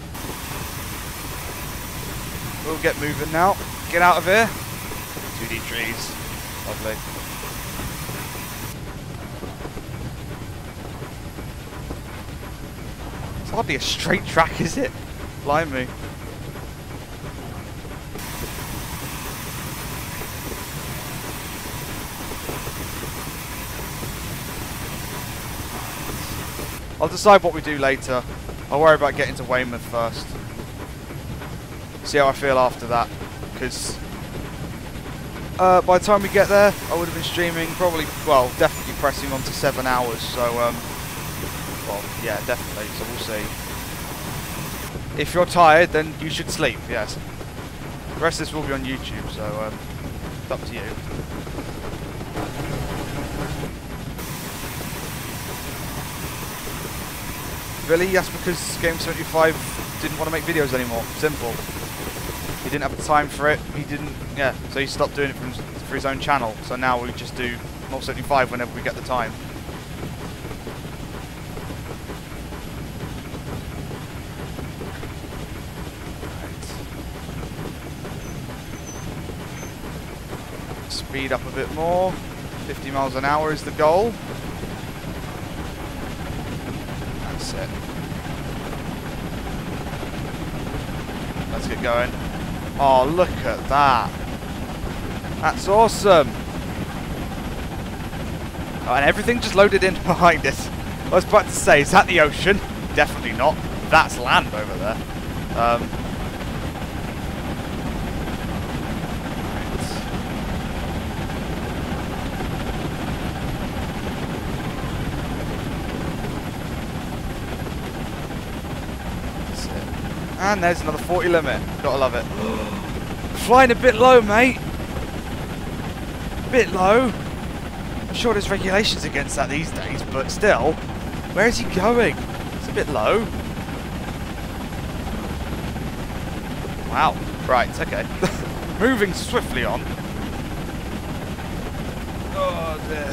We'll get moving now. Get out of here. two D trees. Lovely. It's hardly a straight track, is it? Blimey. I'll decide what we do later. I'll worry about getting to Weymouth first. See how I feel after that. Because uh, by the time we get there, I would have been streaming probably, well, definitely pressing on to seven hours. So, um, well, yeah, definitely. So we'll see. If you're tired, then you should sleep, yes. The rest of this will be on YouTube, so um, it's up to you. Really? That's because Game seventy-five didn't want to make videos anymore. Simple. He didn't have the time for it. He didn't, yeah, so he stopped doing it from, for his own channel. So now we just do M seventy-five whenever we get the time. Right. Speed up a bit more. fifty miles an hour is the goal. That's it. Let's get going. Oh, look at that. That's awesome. Oh, and everything just loaded in behind us. I was about to say, is that the ocean? Definitely not. That's land over there. Um, And there's another forty limit. Gotta love it. Flying a bit low, mate. Bit low. I'm sure there's regulations against that these days, but still. Where is he going? It's a bit low. Wow. Right, okay. Moving swiftly on. Oh dear.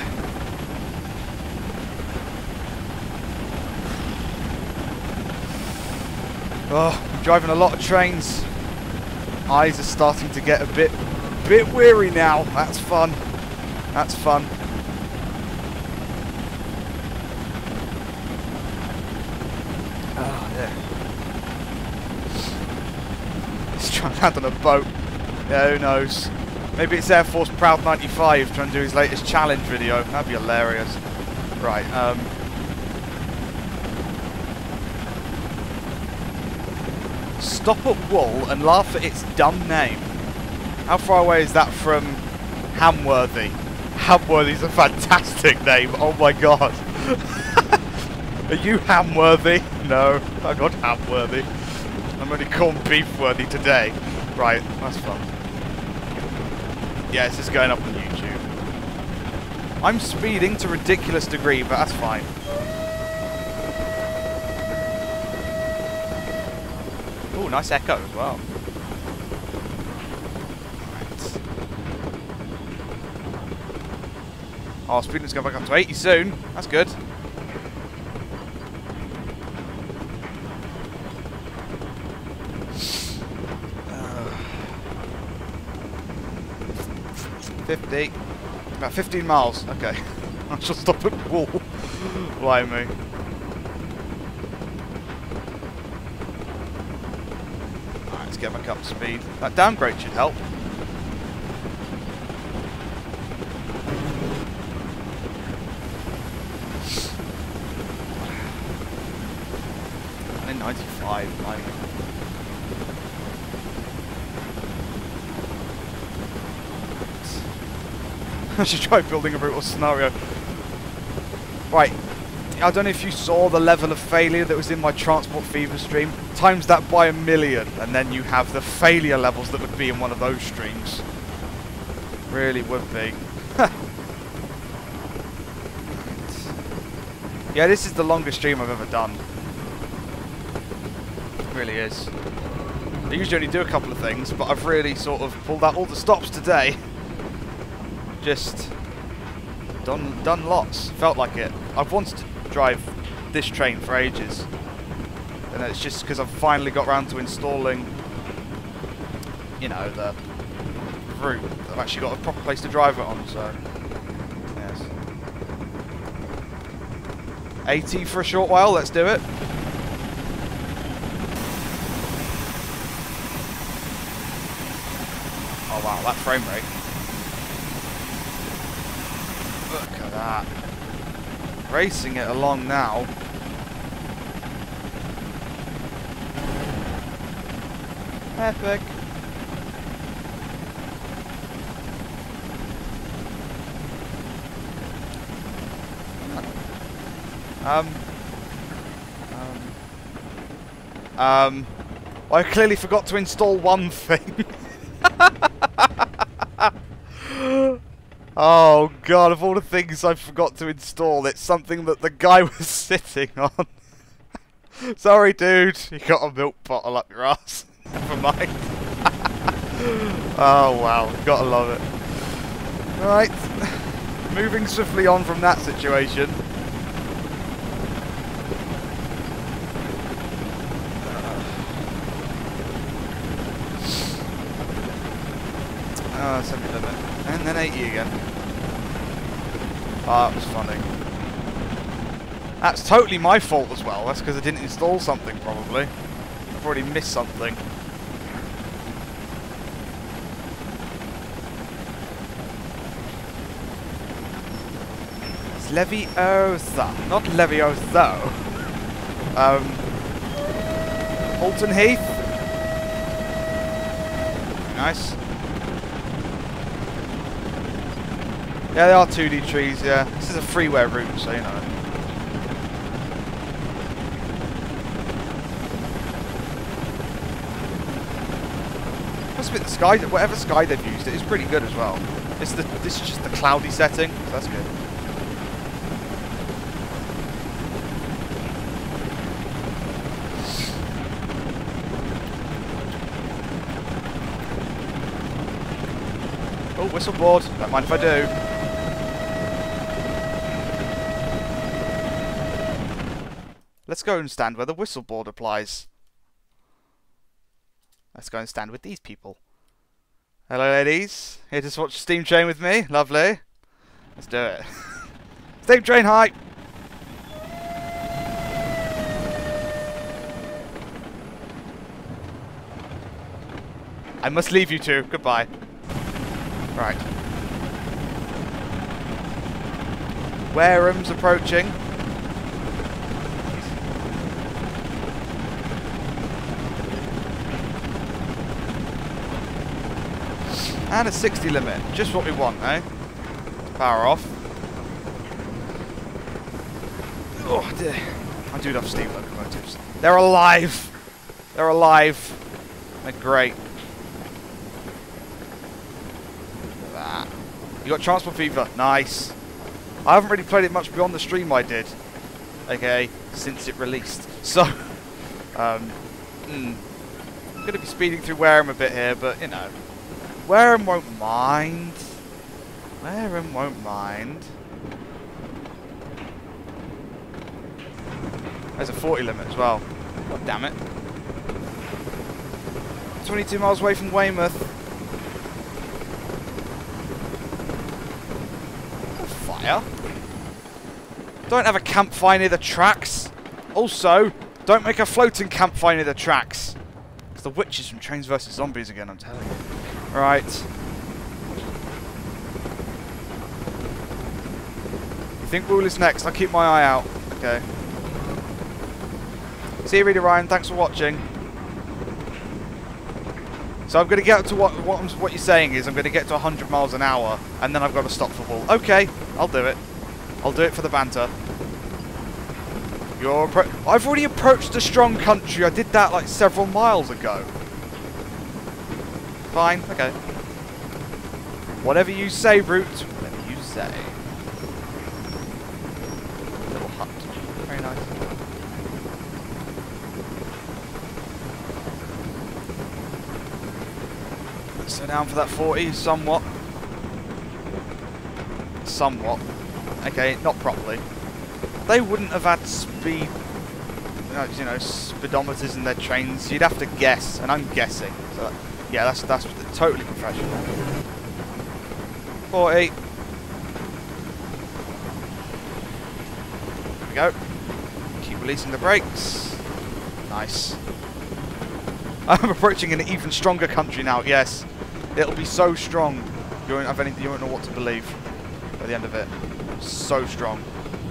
Oh, I'm driving a lot of trains. Eyes are starting to get a bit, bit weary now. That's fun. That's fun. Oh, yeah. He's trying to land on a boat. Yeah, who knows? Maybe it's Air Force Proud ninety-five trying to do his latest challenge video. That'd be hilarious. Right, um... Stop at Wool and laugh at its dumb name. How far away is that from Hamworthy? Hamworthy's a fantastic name. Oh my god. Are you Hamworthy? No, I'm not Hamworthy. I'm only corned beef worthy today. Right, that's fun. Yeah, this is going up on YouTube. I'm speeding to a ridiculous degree, but that's fine. Oh, nice echo as well. Right. Oh, speed limit's going back up to eighty soon. That's good. fifty. About fifteen miles. Okay. I shall stop at Wool. Blimey. Alright, let's get back up to speed. That downgrade should help. I'm in ninety-five, blimey. I should try building a brutal scenario. Right, I don't know if you saw the level of failure that was in my Transport Fever stream. Times that by a million, and then you have the failure levels that would be in one of those streams. Really would be. Yeah, this is the longest stream I've ever done. It really is. I usually only do a couple of things, but I've really sort of pulled out all the stops today. Just done done lots. Felt like it. I've wanted to drive this train for ages, and it's just because I've finally got around to installing, you know, the route. I've actually got a proper place to drive it on. So yes, eighty for a short while. Let's do it. Oh wow, that frame rate. Look at that. Racing it along now. Epic. Um. Um. Um. I clearly forgot to install one thing. Oh god, of all the things I forgot to install, it's something that the guy was sitting on. Sorry dude, you got a milk bottle up your ass. Never mind. Oh wow, gotta love it. Right, moving swiftly on from that situation. Oh, semi limit. And then eighty again. Oh, that was funny. That's totally my fault as well. That's because I didn't install something, probably. I've already missed something. It's Leviosa, not Levioso. Um, Holton Heath. Nice. Yeah, they are two D trees, yeah. This is a freeware route, so you know. Must be the sky, whatever sky they've used, it is pretty good as well. It's the, this is just the cloudy setting, so that's good. Oh, whistle board. Don't mind if I do. Let's go and stand where the whistle board applies. Let's go and stand with these people. Hello ladies, here to watch Steam Train with me, lovely. Let's do it. Steam Train hype! I must leave you two, goodbye. Right. Wareham's approaching. And a sixty limit. Just what we want, eh? Power off. Oh dear. I do love steam locomotives. They're alive! They're alive. They're great. Look at that. You got Transport Fever. Nice. I haven't really played it much beyond the stream I did. Okay, since it released. So, um, mm, I'm going to be speeding through Wareham a bit here, but, you know, Wareham won't mind. Wareham won't mind. There's a forty limit as well. God damn it. twenty-two miles away from Weymouth. Fire. Don't have a campfire near the tracks. Also, don't make a floating campfire near the tracks. It's the witches from Trains versus Zombies again, I'm telling you. Right. You think Wool is next? I'll keep my eye out. Okay. See you, Reader Ryan. Thanks for watching. So I'm going to get up to what what, I'm, what you're saying is I'm going to get to one hundred miles an hour, and then I've got to stop for Wool. Okay, I'll do it. I'll do it for the banter. You're appro I've already approached a strong country. I did that like several miles ago. Fine. Okay. Whatever you say, Brute. Whatever you say. Little hut. Very nice. So down for that forty, somewhat. Somewhat. Okay, not properly. They wouldn't have had speed, you know, speedometers in their trains. You'd have to guess, and I'm guessing. So, yeah, that's that's totally professional. forty. There we go. Keep releasing the brakes. Nice. I'm approaching an even stronger country now. Yes, it'll be so strong. You won't have any. You won't know what to believe by the end of it. So strong.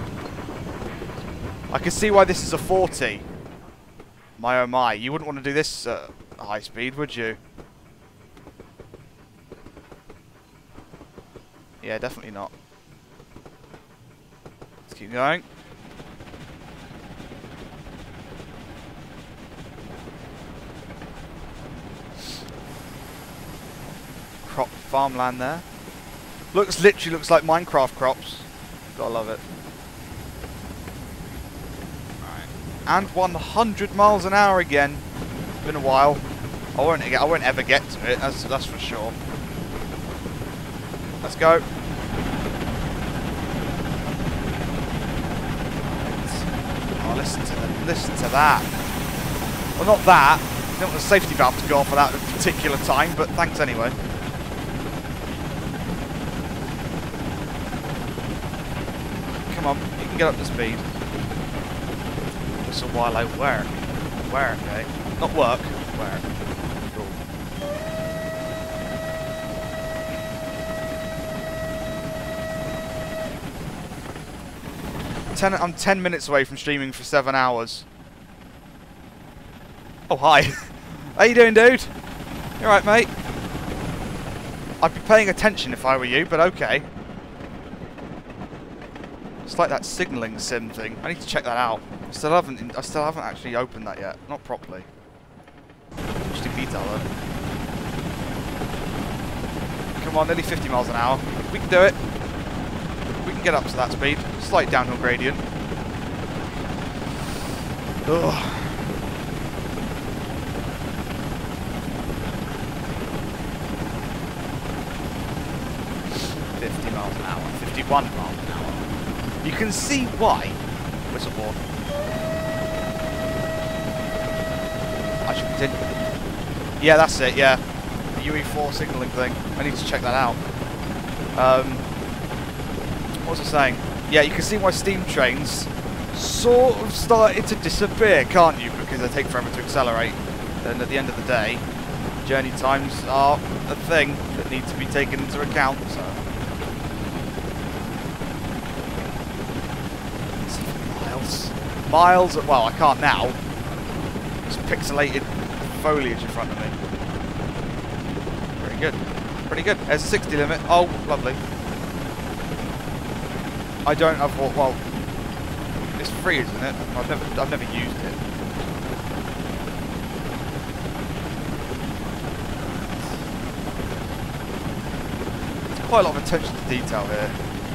I can see why this is a forty. My oh my. You wouldn't want to do this at high speed, would you? Yeah, definitely not. Let's keep going. Crop farmland there. Looks literally looks like Minecraft crops. Gotta love it. And one hundred miles an hour again. It's been a while. I won't get. I won't ever get to it. That's that's for sure. Let's go. Oh, listen to the, listen to that. Well, not that. I don't want the safety valve to go off at that particular time, but thanks anyway. Come on, you can get up to speed. So while I work, work, eh? Not work, work. Cool. Ten, I'm ten minutes away from streaming for seven hours. Oh hi, how you doing, dude? You alright, mate? I'd be paying attention if I were you, but okay. It's like that signalling sim thing. I need to check that out. I still haven't. I still haven't actually opened that yet. Not properly. Interesting detail though. Come on, nearly fifty miles an hour. We can do it. We can get up to that speed. Slight downhill gradient. Ugh. fifty miles an hour. fifty-one miles an hour. You can see why. Whistle board. I should continue. Yeah, that's it, yeah. The U E four signalling thing. I need to check that out. Um, what was I saying? Yeah, you can see why steam trains sort of started to disappear, can't you? Because they take forever to accelerate. And at the end of the day, journey times are a thing that need to be taken into account. So. Miles, well I can't now. It's pixelated foliage in front of me. Pretty good. pretty good. There's a sixty limit. Oh, lovely. I don't have what. Well, it's free, isn't it? I've never, I've never used it. There's quite a lot of attention to detail here.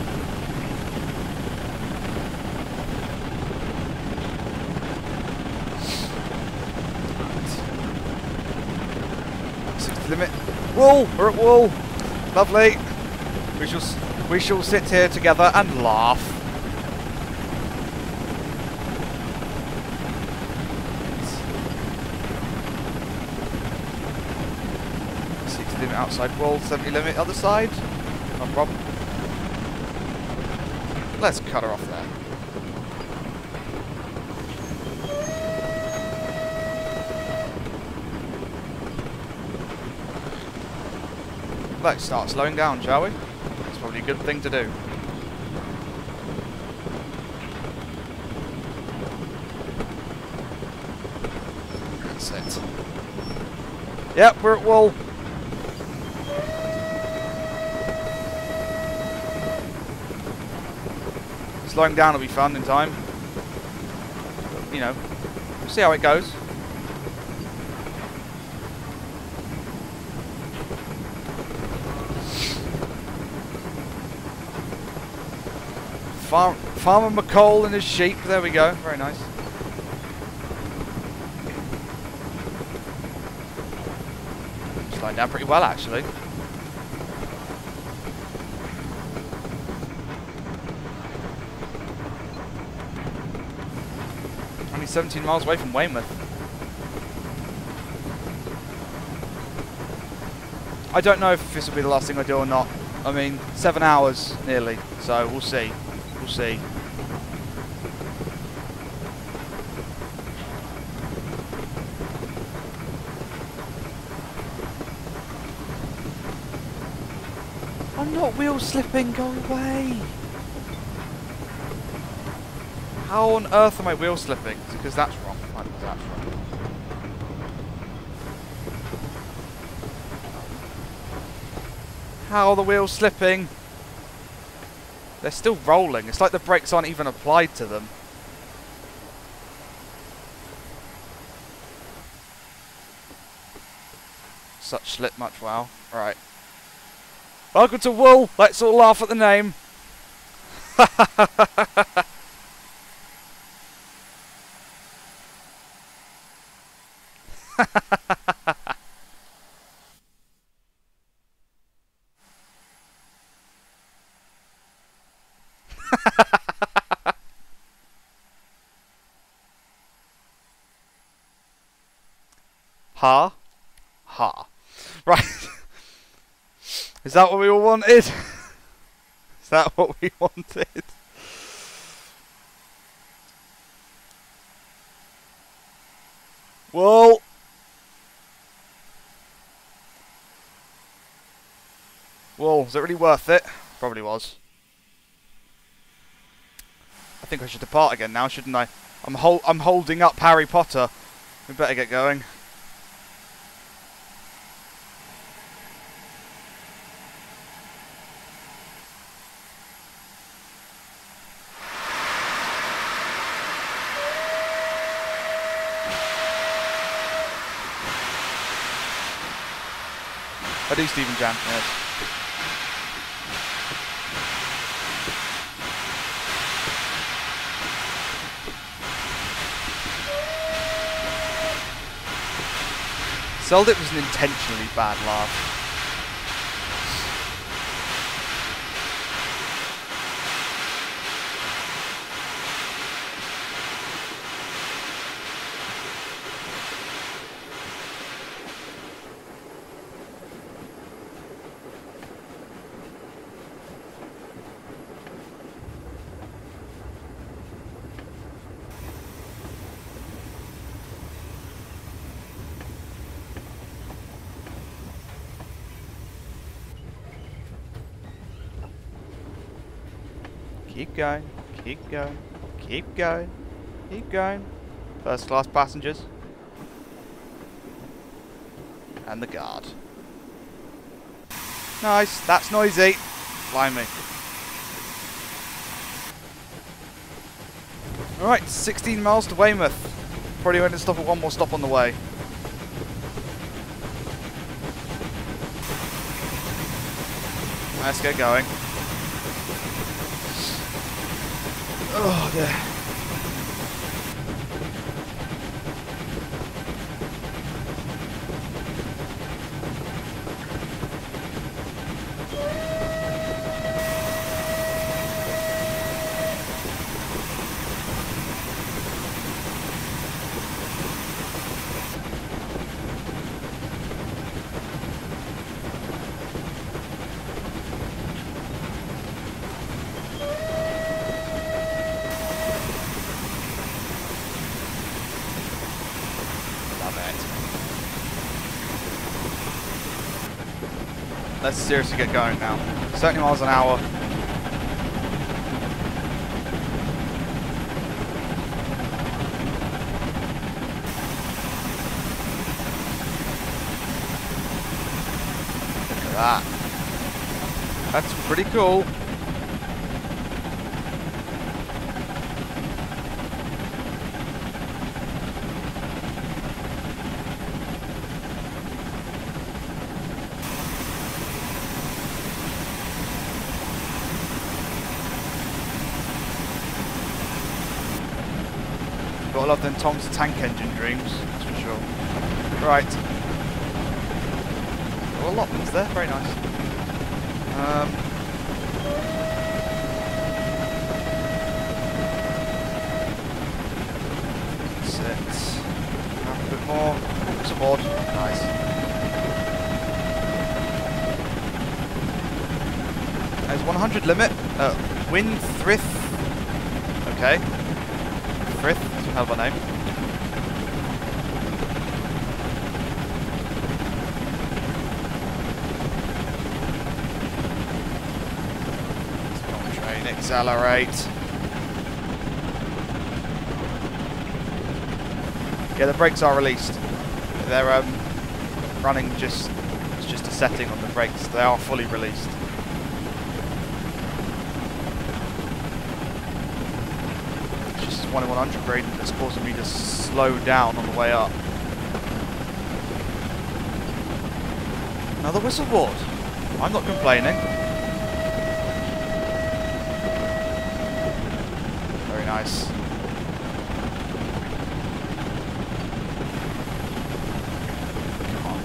sixty limit. Wool! We're at Wool! Lovely! We shall, we shall sit here together and laugh. sixty limit outside Wool, seventy limit other side. No problem. Let's cut her off there. Let's start slowing down, shall we? It's probably a good thing to do. That's it. Yep, we're at Wool. Slowing down will be fun in time. But, you know, we'll see how it goes. Farm, Farmer McCall and his sheep. There we go. Very nice. Slowing down pretty well, actually. Only seventeen miles away from Weymouth. I don't know if this will be the last thing I do or not. I mean, seven hours nearly, so we'll see. We'll see. I'm not wheel slipping, go away! How on earth am I wheel slipping? Because that's wrong. That's wrong. How are the wheels slipping? They're still rolling. It's like the brakes aren't even applied to them. Such slip much wow. Right. Welcome to Wool. Let's all laugh at the name. Ha. Ha. Right. Is that what we all wanted? Is that what we wanted? Well. Well, was it really worth it? Probably was. I think I should depart again now, shouldn't I? I'm hol I'm holding up Harry Potter. We better get going. I do Stephen Jan, yes. Sold it was an intentionally bad laugh. Keep going, keep going, keep going, keep going. First class passengers. And the guard. Nice. That's noisy. Blimey. Alright, sixteen miles to Weymouth. Probably going to stop at one more stop on the way. Let's get going. Oh dear. Let's seriously get going now. seventy miles an hour. Look at that. That's pretty cool. Got a lot of them Tom's tank engine dreams, that's for sure. Right. Oh, allotments there, very nice. Um, that's it. Have a bit more. Support. Nice. There's one hundred limit. Uh, wind Thrith. Okay. Frith. Hell of a name. Stop train, accelerate. Yeah, the brakes are released. They're um, running just, it's just a setting on the brakes. They are fully released. one in one hundred gradient that's causing me to slow down on the way up. Another whistle board. I'm not complaining. Very nice. Come on.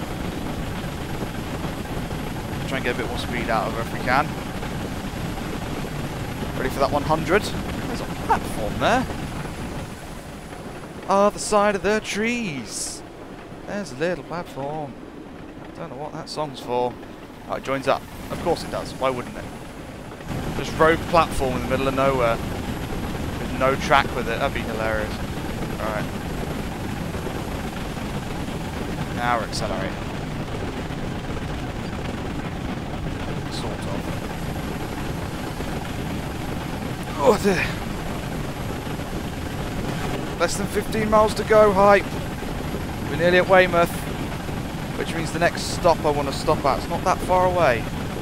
Try and get a bit more speed out of her if we can. Ready for that one hundred? There's a platform there. Other side of the trees. There's a little platform. Don't know what that song's for. Oh, it joins up. Of course it does. Why wouldn't it? Just rogue platform in the middle of nowhere. With no track with it. That'd be hilarious. Alright. Now we're accelerating. Sort of. Oh dear. Less than fifteen miles to go, hype. We're nearly at Weymouth, which means the next stop I want to stop at. It's not that far away.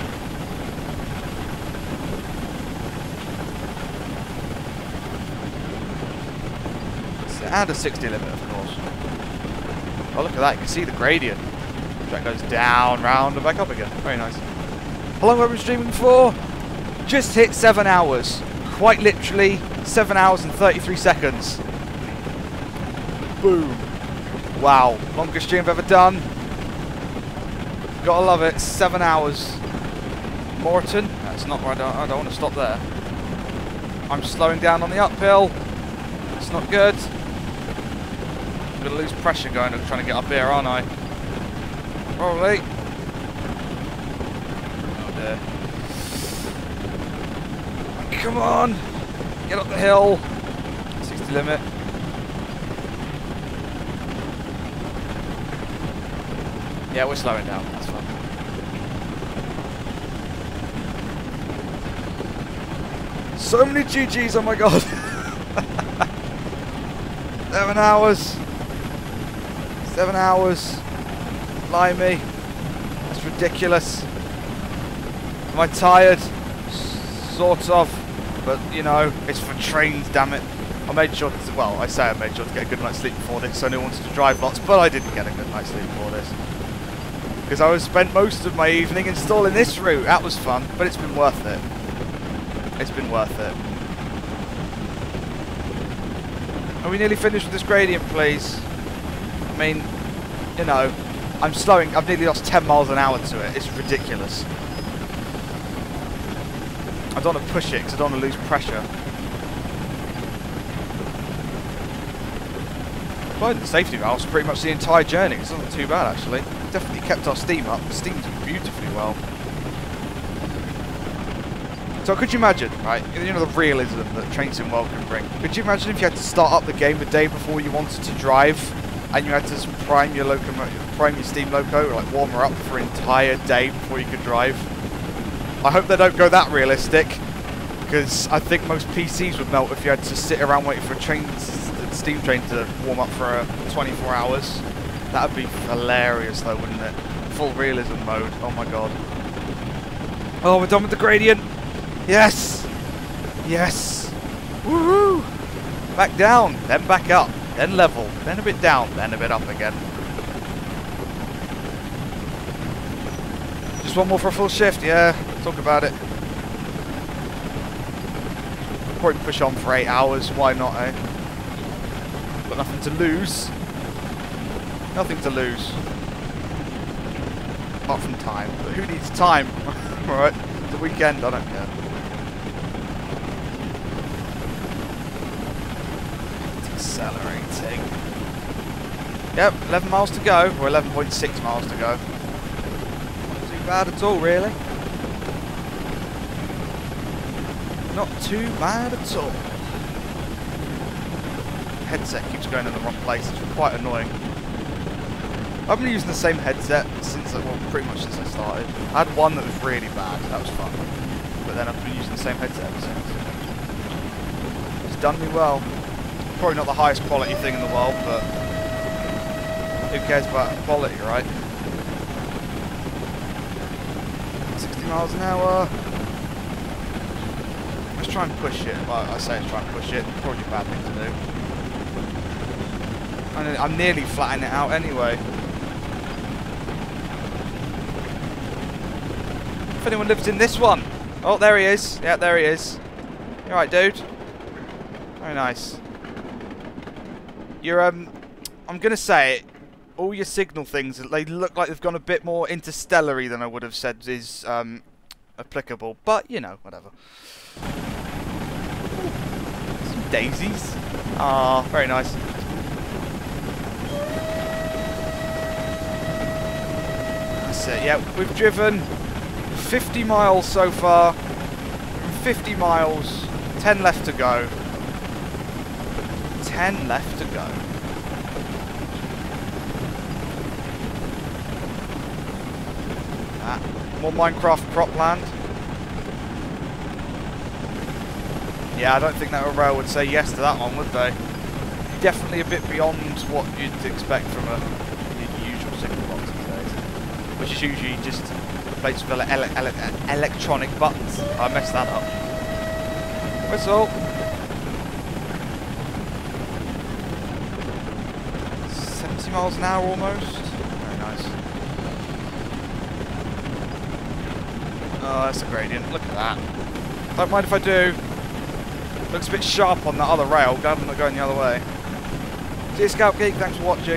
And a sixty limit, of course. Oh, look at that. You can see the gradient. Track goes down, round, and back up again. Very nice. How long have I been streaming for? Just hit seven hours. Quite literally, seven hours and thirty-three seconds. Boom. Wow. Longest stream I've ever done. Gotta love it. Seven hours. Moreton. That's not where I don't, I don't want to stop there. I'm slowing down on the uphill. It's not good. I'm going to lose pressure going trying to get up here, aren't I? Probably. Oh dear. Come on. Get up the hill. sixty limit. Yeah, we're slowing down. That's fine. So many G Gs, oh my god. Seven hours. Seven hours. Blimey. That's ridiculous. Am I tired? Sort of. But, you know, it's for trains, damn it. I made sure to, well, I say I made sure to get a good night's sleep before this, so I knew I wanted to drive lots, but I didn't get a good night's sleep before this. Because I was spent most of my evening installing this route. That was fun, but it's been worth it. It's been worth it. Are we nearly finished with this gradient, please? I mean, you know, I'm slowing, I've nearly lost ten miles an hour to it. It's ridiculous. I don't want to push it because I don't want to lose pressure. Applied the safety valves pretty much the entire journey. It's not too bad actually. Definitely kept our steam up. The steam's beautifully well. So could you imagine, right? You know the realism that Train Sim World can bring. Could you imagine if you had to start up the game the day before you wanted to drive, and you had to prime your locomotive, prime your steam loco, like warm her up for an entire day before you could drive? I hope they don't go that realistic, because I think most P Cs would melt if you had to sit around waiting for a train, a steam train to warm up for uh, twenty-four hours. That would be hilarious though, wouldn't it? Full realism mode. Oh my god. Oh, we're done with the gradient. Yes! Yes! Woohoo! Back down, then back up, then level, then a bit down, then a bit up again. Just one more for a full shift, yeah. Talk about it. Probably push on for eight hours, why not, eh? Got nothing to lose. Nothing to lose. Apart from time. But who needs time? Alright, the weekend, I don't care. Accelerating. Yep, eleven miles to go, or eleven point six miles to go. Not too bad at all, really. Not too bad at all. Headset keeps going in the wrong place, it's quite annoying. I've been using the same headset since, well, pretty much since I started. I had one that was really bad, that was fun. But then I've been using the same headset ever since. It's done me well. Probably not the highest quality thing in the world, but who cares about quality, right? sixty miles an hour. Let's try and push it. Well, I say let's try and push it. Probably a bad thing to do. And I'm nearly flattening it out anyway. If anyone lives in this one. Oh, there he is. Yeah, there he is. You alright, dude? Very nice. You're, um, I'm going to say it. All your signal things, they look like they've gone a bit more interstellar-y than I would have said is um, applicable. But, you know, whatever. Ooh, some daisies. Ah, very nice. That's it. Yeah, we've driven fifty miles so far. fifty miles. ten left to go. ten left to go. Ah, more Minecraft cropland. Yeah, I don't think that rail would say yes to that one, would they? Definitely a bit beyond what you'd expect from a usual signal box these days, which is usually just a place with ele ele ele electronic buttons. I messed that up. Whistle. seventy miles an hour almost. Very nice. Oh, that's a gradient. Look at that. Don't mind if I do. Looks a bit sharp on that other rail. Glad I'm not going the other way. See you, Scout Geek. Thanks for watching.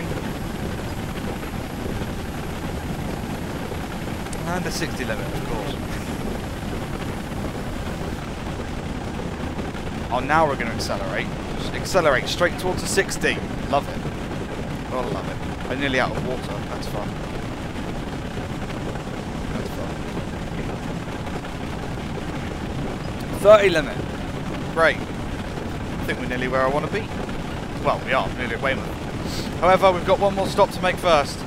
And the sixty limit, of course. Oh, now we're going to accelerate. Just accelerate straight towards the sixty. Love it. Oh, I love it. I'm nearly out of water. That's fun. That's fun. thirty limit. Great. I think we're nearly where I want to be. Well, we are. Nearly at Weymouth. However, we've got one more stop to make first.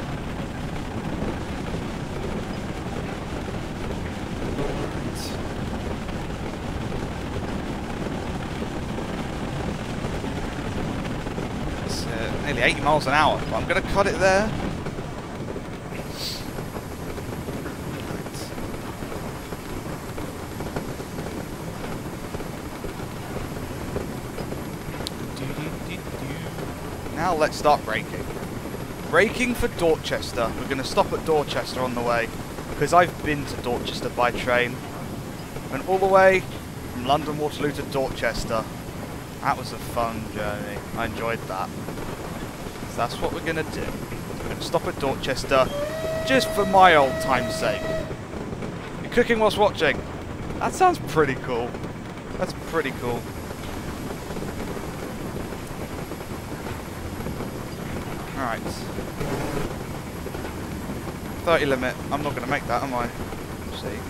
It's uh, nearly eighty miles an hour, but I'm going to cut it there. Now let's start braking. Braking for Dorchester. We're going to stop at Dorchester on the way, because I've been to Dorchester by train. Went all the way from London Waterloo to Dorchester. That was a fun journey. I enjoyed that. So that's what we're going to do. We're going to stop at Dorchester, just for my old time's sake. You're cooking whilst watching. That sounds pretty cool. That's pretty cool. Alright. thirty limit. I'm not going to make that, am I? Let's see.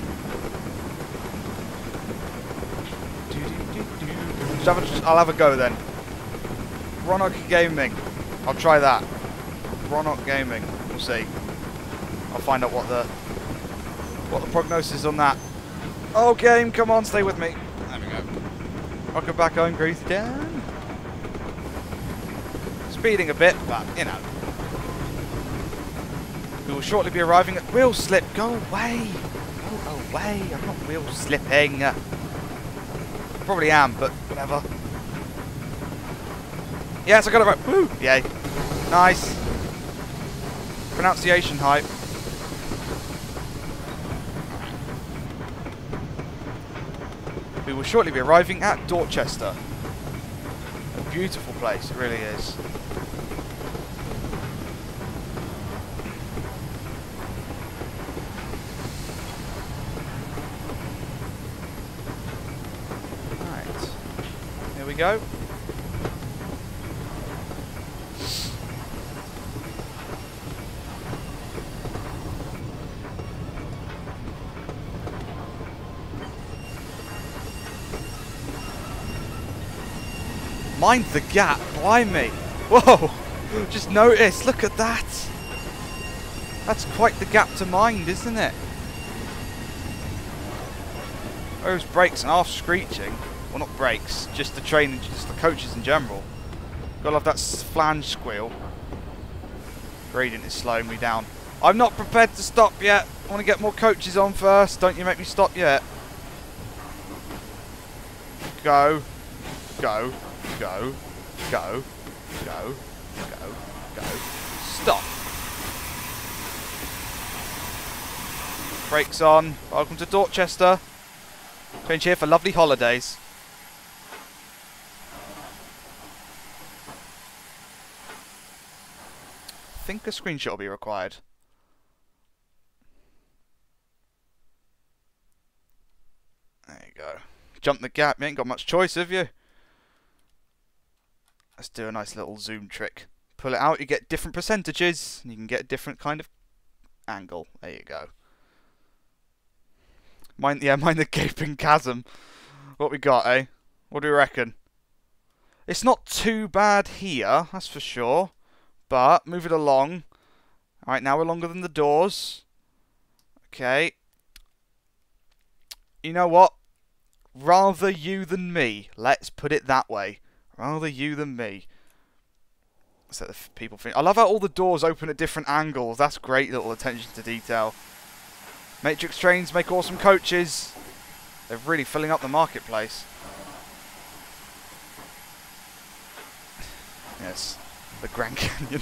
Just have a, I'll have a go then. Ronok Gaming. I'll try that. Ronok Gaming. We'll see. I'll find out what the what the prognosis is on that. Oh, game, come on, stay with me. There we go. Welcome back home, Greasy Dan. Speeding a bit, but you know. We will shortly be arriving at wheel slip. Go away. Go away. I'm not wheel slipping. Probably am, but whatever. Yes, I got it right. Woo! Yay. Nice. Pronunciation hype. We will shortly be arriving at Dorchester. A beautiful place, it really is. Right. Here we go. Mind the gap, blimey. Whoa, just notice, look at that. That's quite the gap to mind, isn't it? Those brakes and half screeching. Well, not brakes, just the train and just the coaches in general. Gotta love that flange squeal. Gradient is slowing me down. I'm not prepared to stop yet. I want to get more coaches on first. Don't you make me stop yet. Go. Go. Go, go, go, go, go, stop. Brakes on. Welcome to Dorchester. Change here for lovely holidays. I think a screenshot will be required. There you go. Jump the gap. You ain't got much choice, have you? Let's do a nice little zoom trick. Pull it out, you get different percentages, and you can get a different kind of angle. There you go. Mind, yeah, mind the gaping chasm. What we got, eh? What do you reckon? It's not too bad here, that's for sure. But, move it along. Alright, now we're longer than the doors. Okay. You know what? Rather you than me. Let's put it that way. Rather you than me. So the people think. I love how all the doors open at different angles. That's great little attention to detail. Matrix trains make awesome coaches. They're really filling up the marketplace. Yes, the Grand Canyon.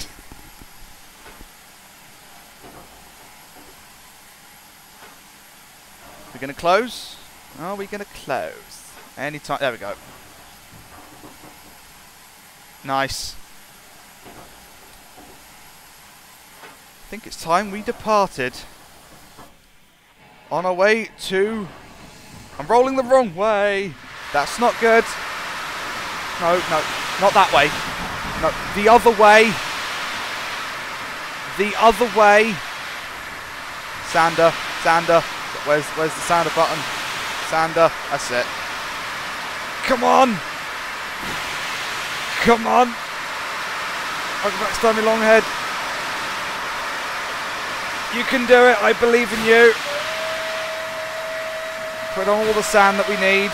We're gonna close. Are we gonna close? Anytime. There we go. Nice. I think it's time we departed. On our way to... I'm rolling the wrong way. That's not good. No, no, not that way. No, the other way. The other way. Sander, Sander. Where's, where's the Sander button? Sander, that's it. Come on. Come on! Welcome back to Tommy Longhead. You can do it, I believe in you. Put on all the sand that we need.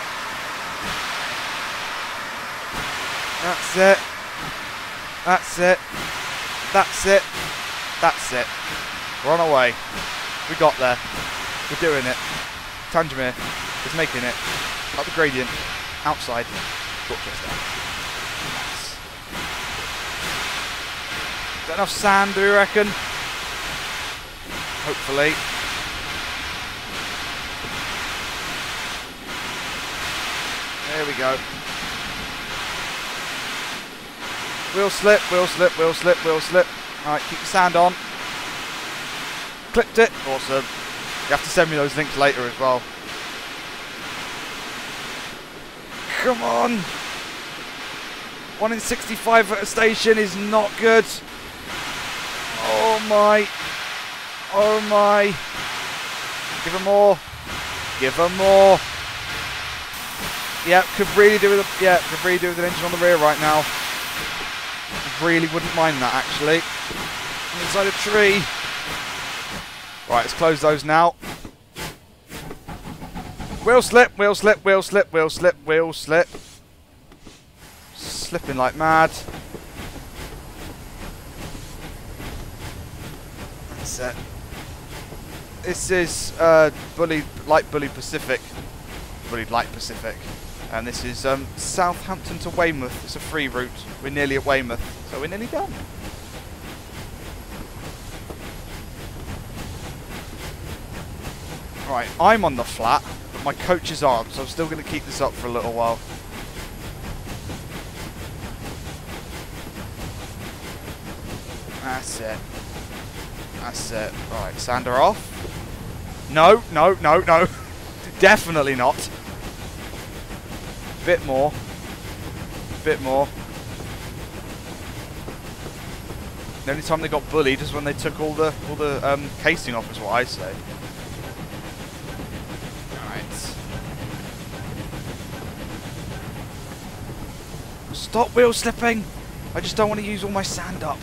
That's it. That's it. That's it. That's it. We're on our way. We got there. We're doing it. Tanjamir is making it. Up the gradient. Outside. Dorchester. Got enough sand, do you reckon? Hopefully. There we go. Wheel slip, wheel slip, wheel slip, wheel slip. Alright, keep the sand on. Clipped it. Awesome. You have to send me those links later as well. Come on. one in sixty-five at a station is not good. Oh my. Oh my. Give her more. Give her more. Yeah, could really do with a, yeah, could really do with an engine on the rear right now. Really wouldn't mind that actually. Inside a tree. Right, let's close those now. Wheel slip, wheel slip, wheel slip, wheel slip, wheel slip. Slipping like mad. That's it. This is uh, Bulleid, Light Bulleid Pacific. Bulleid Light Pacific. And this is um, Southampton to Weymouth. It's a free route. We're nearly at Weymouth, so we're nearly done. Right, I'm on the flat, but my coaches aren't, so I'm still going to keep this up for a little while. That's it. That's it. Right, sander off. No, no, no, no. Definitely not. Bit more. Bit more. The only time they got bullied is when they took all the all the um, casing off, is what I say. Stop wheel slipping! I just don't want to use all my sand up.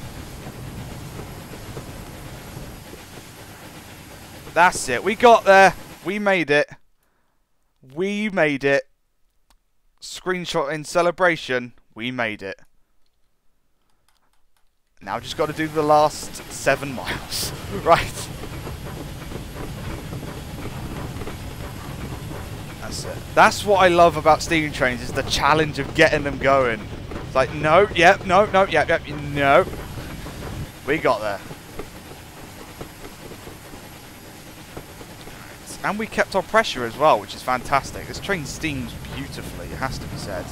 That's it. We got there. We made it. We made it. Screenshot in celebration. We made it. Now just got to do the last seven miles. Right. That's it. That's what I love about steam trains, is the challenge of getting them going. It's like, no, yep, no, no, yep, yep, no. We got there. And we kept our pressure as well, which is fantastic. This train steams beautifully, it has to be said.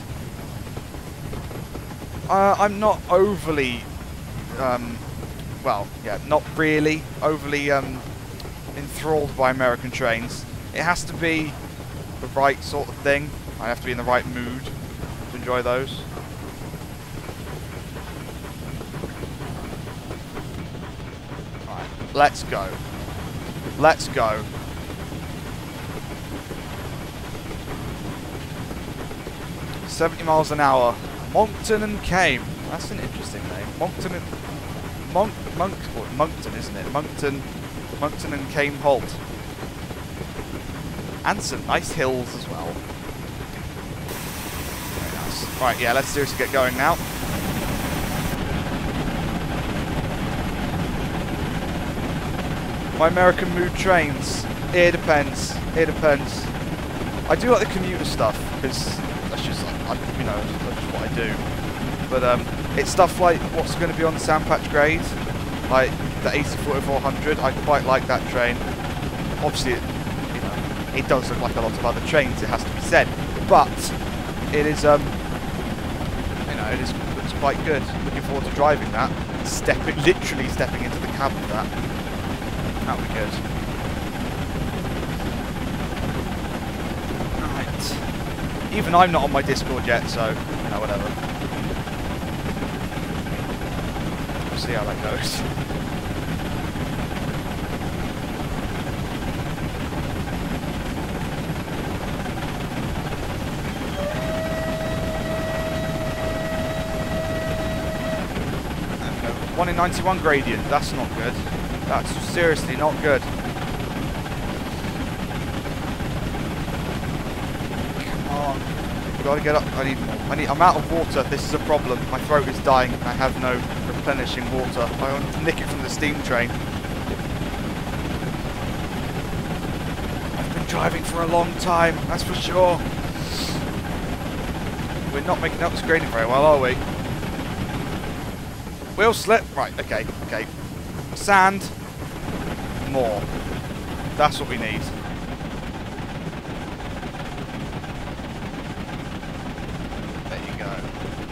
Uh, I'm not overly, um, well, yeah, not really overly um, enthralled by American trains. It has to be the right sort of thing. I have to be in the right mood to enjoy those. Alright, let's go. Let's go. seventy miles an hour. Moncton and Came. That's an interesting name. Moncton and Monk Monk or Moncton, isn't it? Moncton Moncton and Came Halt. And some nice hills as well. Very nice. Right, yeah, let's seriously get going now. My American mood trains. It depends. It depends. I do like the commuter stuff, because that's just like, I, you know, that's just what I do. But um, it's stuff like what's going to be on the Sandpatch grade, like the A C forty-four hundred. I quite like that train. Obviously, it, you know, it does look like a lot of other trains, it has to be said, but it is, um, you know, it is looks quite good. Looking forward to driving that, stepping, literally stepping into the cab of that. That'll be good. Right. Even I'm not on my Discord yet, so you know, whatever. We'll see how that goes. one in ninety-one gradient, that's not good. That's seriously not good. Come on. We've got to get up. I need more. I need, I'm out of water. This is a problem. My throat is dying. I have no replenishing water. I want to nick it from the steam train. I've been driving for a long time, that's for sure. We're not making up this gradient very well, are we? Wheel slip. Right, okay, okay. Sand. More. That's what we need. There you go.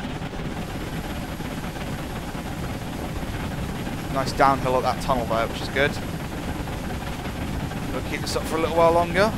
Nice downhill at that tunnel there, which is good. We'll keep this up for a little while longer.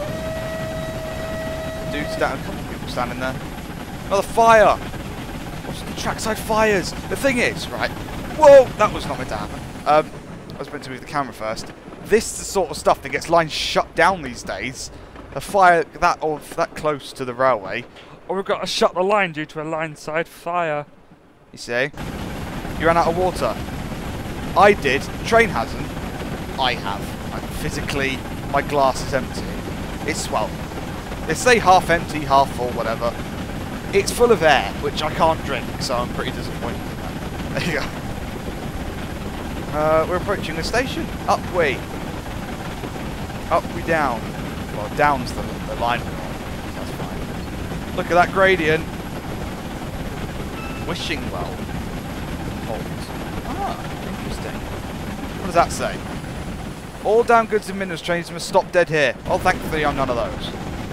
Dude's down. A couple of people standing there. Another fire. What's the trackside fires? The thing is, right. Whoa, that was not meant to happen. Um, I was meant to move the camera first. This is the sort of stuff that gets lines shut down these days. A fire that or that close to the railway. Or we've got to shut the line due to a line side fire. You see? You ran out of water. I did. Train hasn't. I have. Like, physically, my glass is empty. It's, well, they say half empty, half full, whatever. It's full of air, which I can't drink, so I'm pretty disappointed in that. There you go. Uh, we're approaching the station. Up we. Up we down. Well, down's the, the line we're on. That's fine. Look at that gradient. Wishing well. Hold. Ah, interesting. What does that say? All down goods and minerals trains must stop dead here. Oh, thankfully I'm none of those.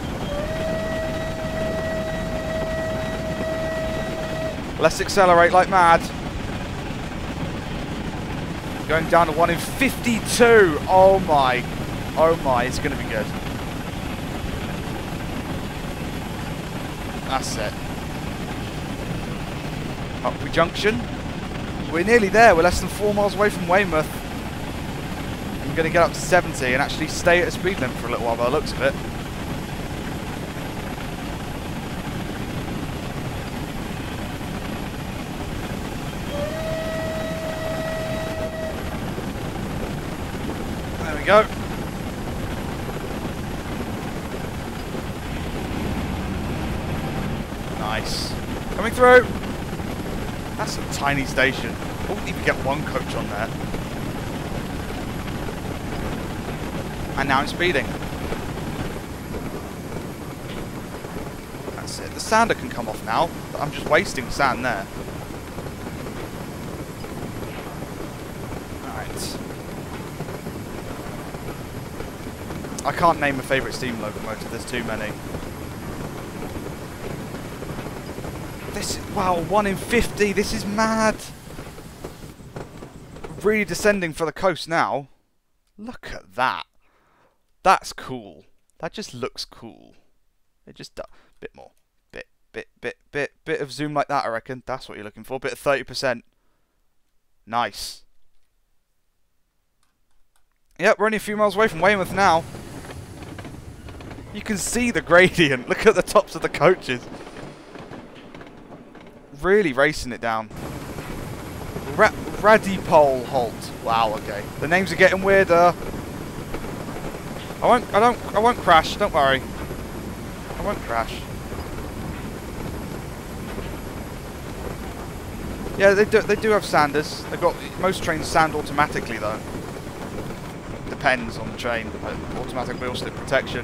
Let's accelerate like mad. Going down to one in fifty-two. Oh my. Oh my, it's going to be good. That's it. Upwey Junction. We're nearly there. We're less than four miles away from Weymouth. I'm going to get up to seventy and actually stay at a speed limit for a little while by the looks of it. There we go. Nice. Coming through. That's a tiny station. I wouldn't even get one coach on there. And now I'm speeding. That's it. The sander can come off now. But I'm just wasting sand there. Alright. I can't name a favourite steam locomotive. There's too many. This is, wow, one in fifty. This is mad. Really descending for the coast now. Look at that. That's cool. That just looks cool. It just does. Bit more. Bit, bit, bit, bit, bit of zoom like that, I reckon. That's what you're looking for. Bit of thirty percent. Nice. Yep, we're only a few miles away from Weymouth now. You can see the gradient. Look at the tops of the coaches. Really racing it down. Ra Radipole halt. Wow, okay. The names are getting weirder. I won't I don't I won't crash, don't worry. I won't crash. Yeah, they do they do have sanders. They've got most trains sand automatically though. Depends on the train, but automatic wheel slip protection.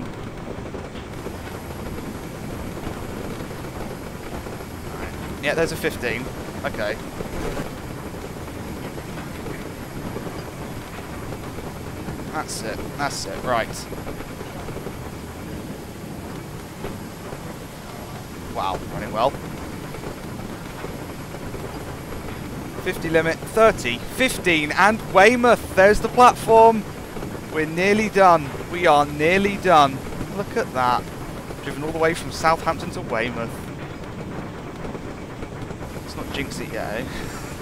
Yeah, there's a fifteen. Okay. That's it. That's it. Right. Wow, running well. fifty limit, thirty, fifteen, and Weymouth. There's the platform. We're nearly done. We are nearly done. Look at that. Driven all the way from Southampton to Weymouth. Not jinx it yet, eh?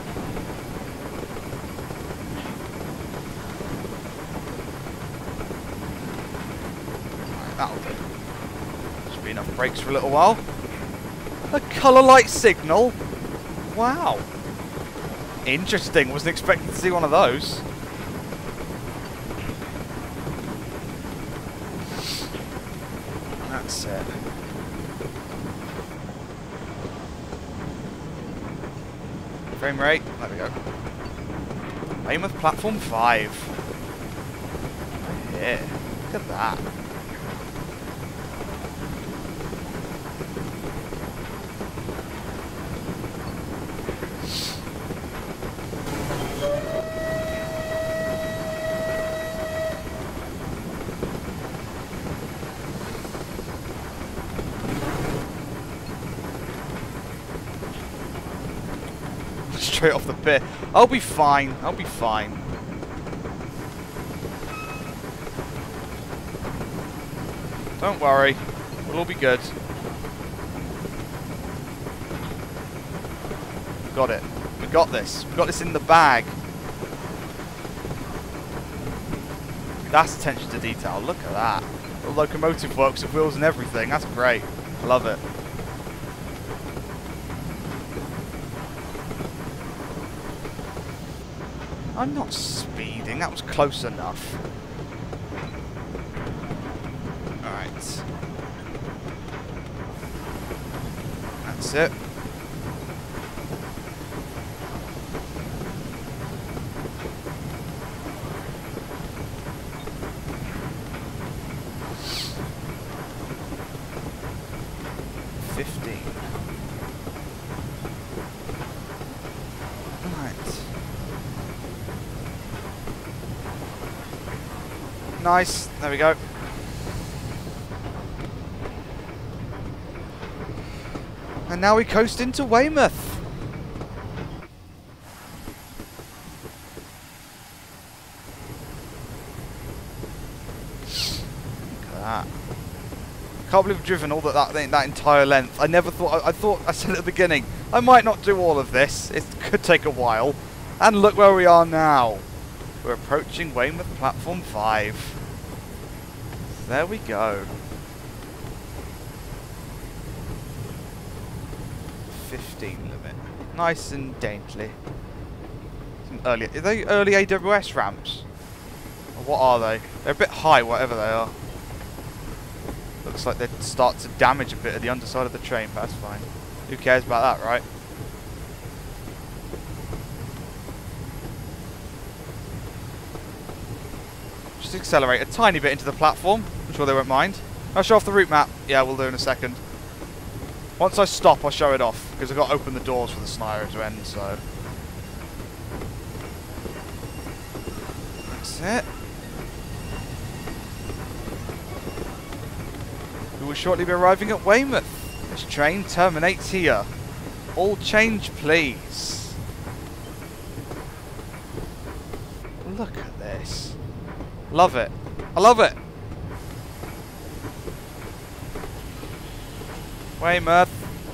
Right, that'll do. Should be enough brakes for a little while. A colour light signal? Wow. Interesting. Wasn't expecting to see one of those. That's it. Frame rate, there we go. Weymouth platform five. Yeah, look at that. straight off the pier. I'll be fine. I'll be fine. Don't worry. We'll all be good. Got it. We got this. We got this in the bag. That's attention to detail. Look at that. The locomotive works with wheels and everything. That's great. Love it. I'm not speeding. That was close enough. Alright. That's it. fifteen. Right. Nice. There we go. And now we coast into Weymouth. Look at that. Can't believe we've driven all that, that that entire length. I never thought. I, I thought. I said at the beginning, I might not do all of this. It could take a while. And look where we are now. We're approaching Weymouth Platform five. There we go. fifteen limit. Nice and daintily. Some early. Are they early A W S ramps? Or what are they? They're a bit high, whatever they are. Looks like they'd start to damage a bit of the underside of the train, but that's fine. Who cares about that, right? Just accelerate a tiny bit into the platform. I'm sure they won't mind. I'll show off the route map. Yeah, we'll do in a second. Once I stop, I'll show it off, because I've got to open the doors for the Snyder to end, so... That's it. We will shortly be arriving at Weymouth. This train terminates here. All change, please. Look at this. Love it. I love it. Weymouth.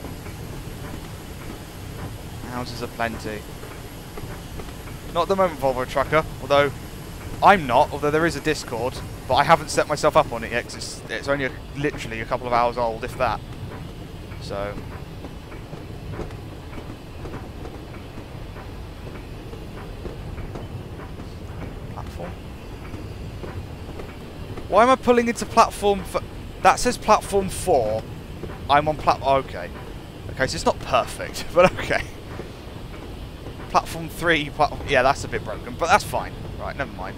Houses are plenty. Not at the moment, Volvo Trucker, although I'm not, although there is a Discord, but I haven't set myself up on it yet, 'cause it's, it's only a, literally a couple of hours old, if that. So... Platform? Why am I pulling into platform for... That says platform four. I'm on plat... Okay. Okay, so it's not perfect, but okay. Platform three... Plat yeah, that's a bit broken, but that's fine. Right, never mind.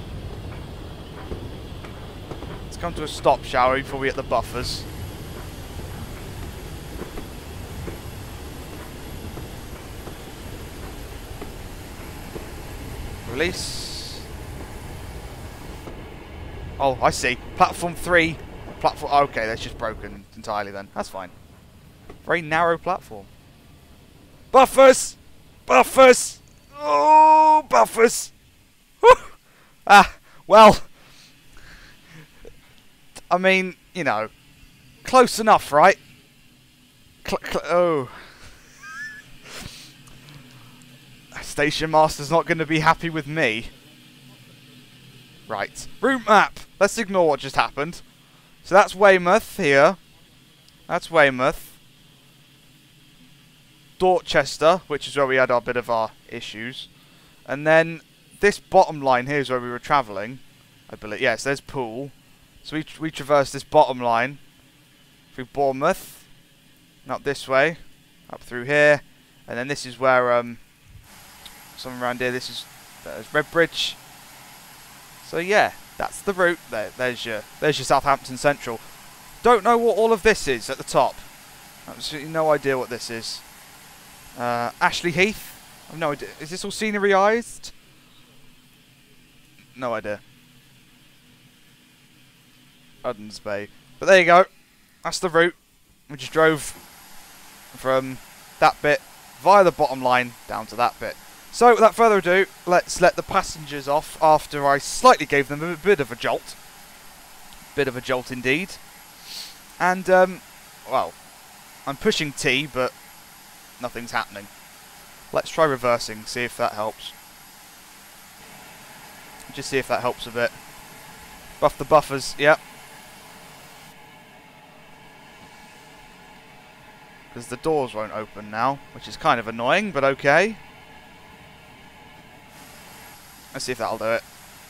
Let's come to a stop, shall we, before we hit the buffers. Release. Oh, I see. Platform three. Platform. Okay, that's just broken entirely then. That's fine. Very narrow platform. Buffers! Buffers! Oh, buffers! Whew. Ah, well. I mean, you know, close enough, right? Cl cl oh. Station Master's not going to be happy with me. Right. Route map. Let's ignore what just happened. So that's Weymouth here. That's Weymouth. Dorchester, which is where we had our bit of our issues. And then this bottom line here is where we were travelling. I believe. Yes, there's Poole. So we, we traverse this bottom line through Bournemouth. And up this way. Up through here. And then this is where... um. Somewhere around here. This is there's Redbridge. So yeah, that's the route. There, there's your there's your Southampton Central. Don't know what all of this is at the top. Absolutely no idea what this is. Uh, Ashley Heath. I've no idea. Is this all sceneryized? No idea. Uddens Bay. But there you go. That's the route. We just drove from that bit via the bottom line down to that bit. So without further ado, let's let the passengers off after I slightly gave them a bit of a jolt. Bit of a jolt indeed. And, um, well, I'm pushing T, but nothing's happening. Let's try reversing, see if that helps. Just see if that helps a bit. Buff the buffers, yep. Because the doors won't open now, which is kind of annoying, but okay. Let's see if that'll do it.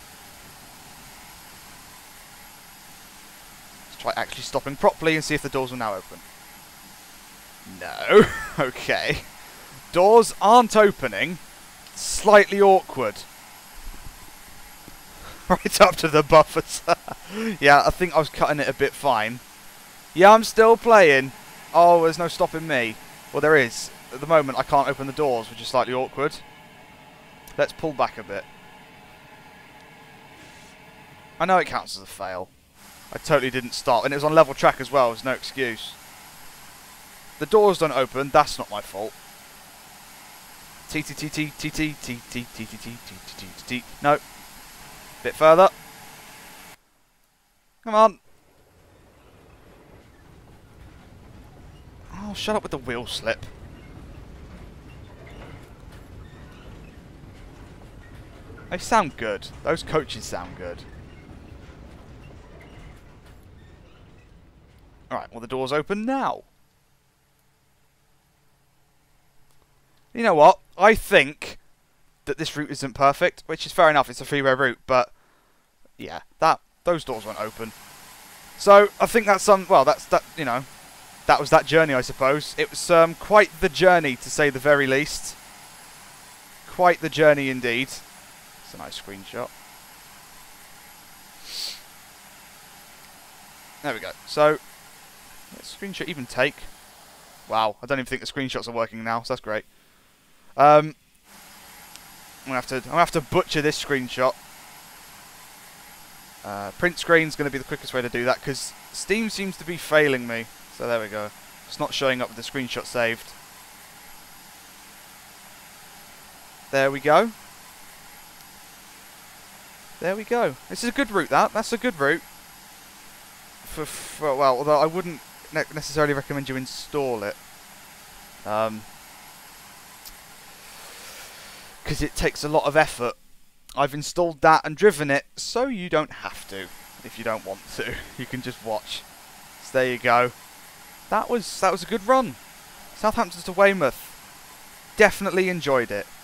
Let's try actually stopping properly and see if the doors will now open. No. Okay. Doors aren't opening. Slightly awkward. Right up to the buffers. Yeah, I think I was cutting it a bit fine. Yeah, I'm still playing. Oh, there's no stopping me. Well, there is. At the moment, I can't open the doors, which is slightly awkward. Let's pull back a bit. I know it counts as a fail. I totally didn't stop. And it was on level track as well. There's no excuse. The doors don't open. That's not my fault. T T T T T T T T T T T T T T T. No. Bit further. Come on. Oh, shut up with the wheel slip. They sound good. Those coaches sound good. Alright, well the door's open now. You know what? I think that this route isn't perfect, which is fair enough, it's a freeway route, but yeah, that those doors won't open. So I think that's some well that's that you know that was that journey, I suppose. It was um, quite the journey, to say the very least. Quite the journey indeed. It's a nice screenshot. There we go. So let's screenshot even take. Wow, I don't even think the screenshots are working now, so that's great. Um, I'm gonna have to I'm gonna have to butcher this screenshot. Uh, print screen's gonna be the quickest way to do that because Steam seems to be failing me. So there we go. It's not showing up with the screenshot saved. There we go. There we go. This is a good route. That that's a good route. For, for well, although I wouldn't ne necessarily recommend you install it. Um. Because it takes a lot of effort. I've installed that and driven it, so you don't have to. If you don't want to, you can just watch. So there you go. That was that was a good run. Southampton to Weymouth. Definitely enjoyed it.